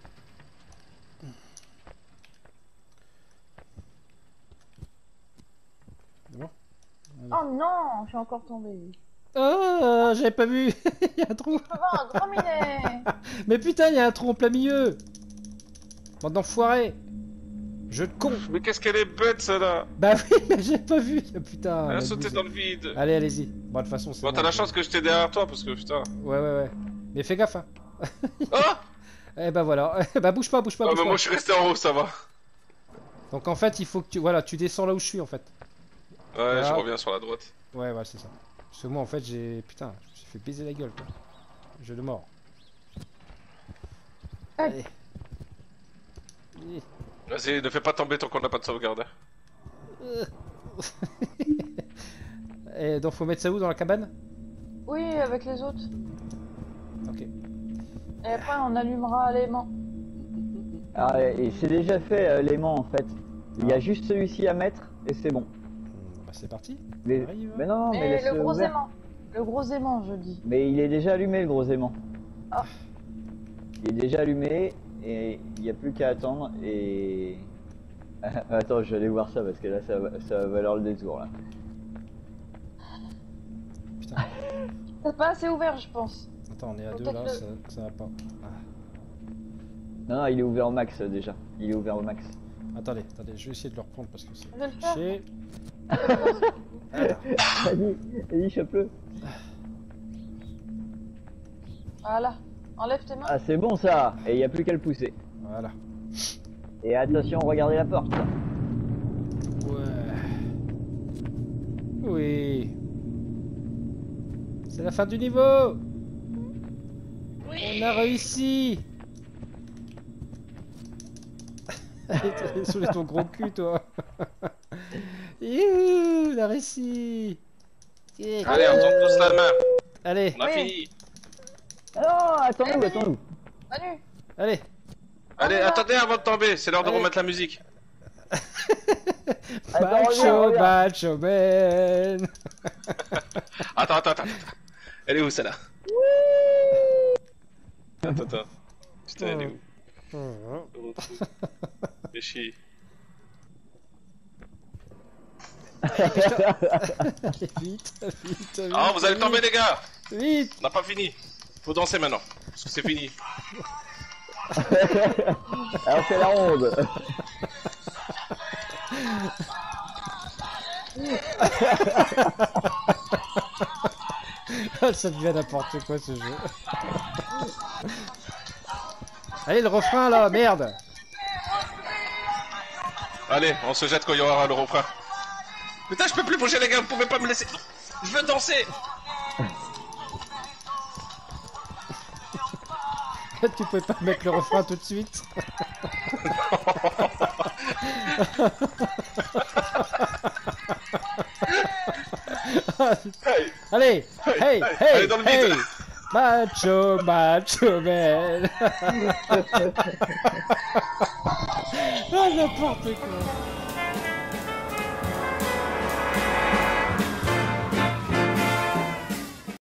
C'est bon. Oh non, je suis encore tombé. Ah, j'avais pas vu. Il y a un trou. Ça va, un grand minet. Mais putain, il y a un trou en plein milieu. Bande d'enfoirés. Jeu de con. Mais qu'est-ce qu'elle est bête celle-là. Bah oui, mais j'ai pas vu. Putain. Elle a la sauté bouse. dans le vide. Allez, allez-y. Bon, de toute façon, c'est Bon, bon, t'as la je- chance que j'étais derrière toi parce que putain. Ouais, ouais, ouais. Mais fais gaffe, hein. Ah Eh bah voilà. bah bouge pas, bouge pas, Ah bouge mais pas. moi je suis resté en haut, ça va. Donc en fait, il faut que tu... Voilà, tu descends là où je suis, en fait. Ouais, je Ah. reviens sur la droite. Ouais, ouais, c'est ça. Parce que moi, en fait, j'ai... Putain, je me suis fait baiser la gueule, quoi. Jeu de mort. Allez. Allez. Vas-y, ne fais pas tomber tant qu'on n'a pas de sauvegarde. Et donc, faut mettre ça où, dans la cabane? Oui, avec les autres. Ok. Et après, on allumera l'aimant. Ah, et c'est déjà fait euh, l'aimant en fait. Il y a Ah. juste celui-ci à mettre et c'est bon. Bah, c'est parti. Mais, Arrive. mais non, mais Et laisse le gros ouvert. aimant. Le gros aimant, je dis. Mais il est déjà allumé le gros aimant. Ah. Il est déjà allumé et il n'y a plus qu'à attendre et... Attends, je vais aller voir ça parce que là ça va, ça va valoir le détour là. Putain. C'est pas assez ouvert, je pense. Attends, on est à Faut deux, peut-être là, le- ça, ça va pas. Ah. Non, non, il est ouvert au max euh, déjà. Il est ouvert au max. Attendez, attendez, je vais essayer de le reprendre parce que c'est... Je vais le faire. chier. Attends. Vas-y, vas-y, chope-le. Voilà. Enlève tes mains. Ah, c'est bon ça. Et il n'y a plus qu'à le pousser. Voilà. Et attention, regardez la porte. Ouais. Oui. C'est la fin du niveau. On a réussi. Allez, soulève ton gros cul, toi. Youhou, on a réussi. Yeah. Allez, on tourne tous la main. Allez, On a Oui. fini. Oh, attends-nous, Allez. attends-nous. Manu. allez. Allez, On y va. attendez avant de tomber, c'est l'heure de Allez. remettre la musique. Attends, Macho, reviens, reviens. macho man. Attends, attends, attends. Elle est où celle-là? Attends, attends. Putain, elle est où? Fais chier. Allez, vite, vite, vite. Ah, vous allez vite. tomber, les gars! Vite. On n'a pas fini. Faut danser maintenant. Parce que c'est fini. Alors c'est la ronde. Ça devient n'importe quoi ce jeu. Allez, le refrain là, merde. Allez, on se jette quand il y aura le refrain. Putain, je peux plus bouger, les gars. Vous pouvez pas me laisser. Je veux danser. Tu pouvais pas mettre le refrain tout de suite. Allez, hey, hey, Allez, dans le hey, vide. macho, macho man. Ah, n'importe quoi.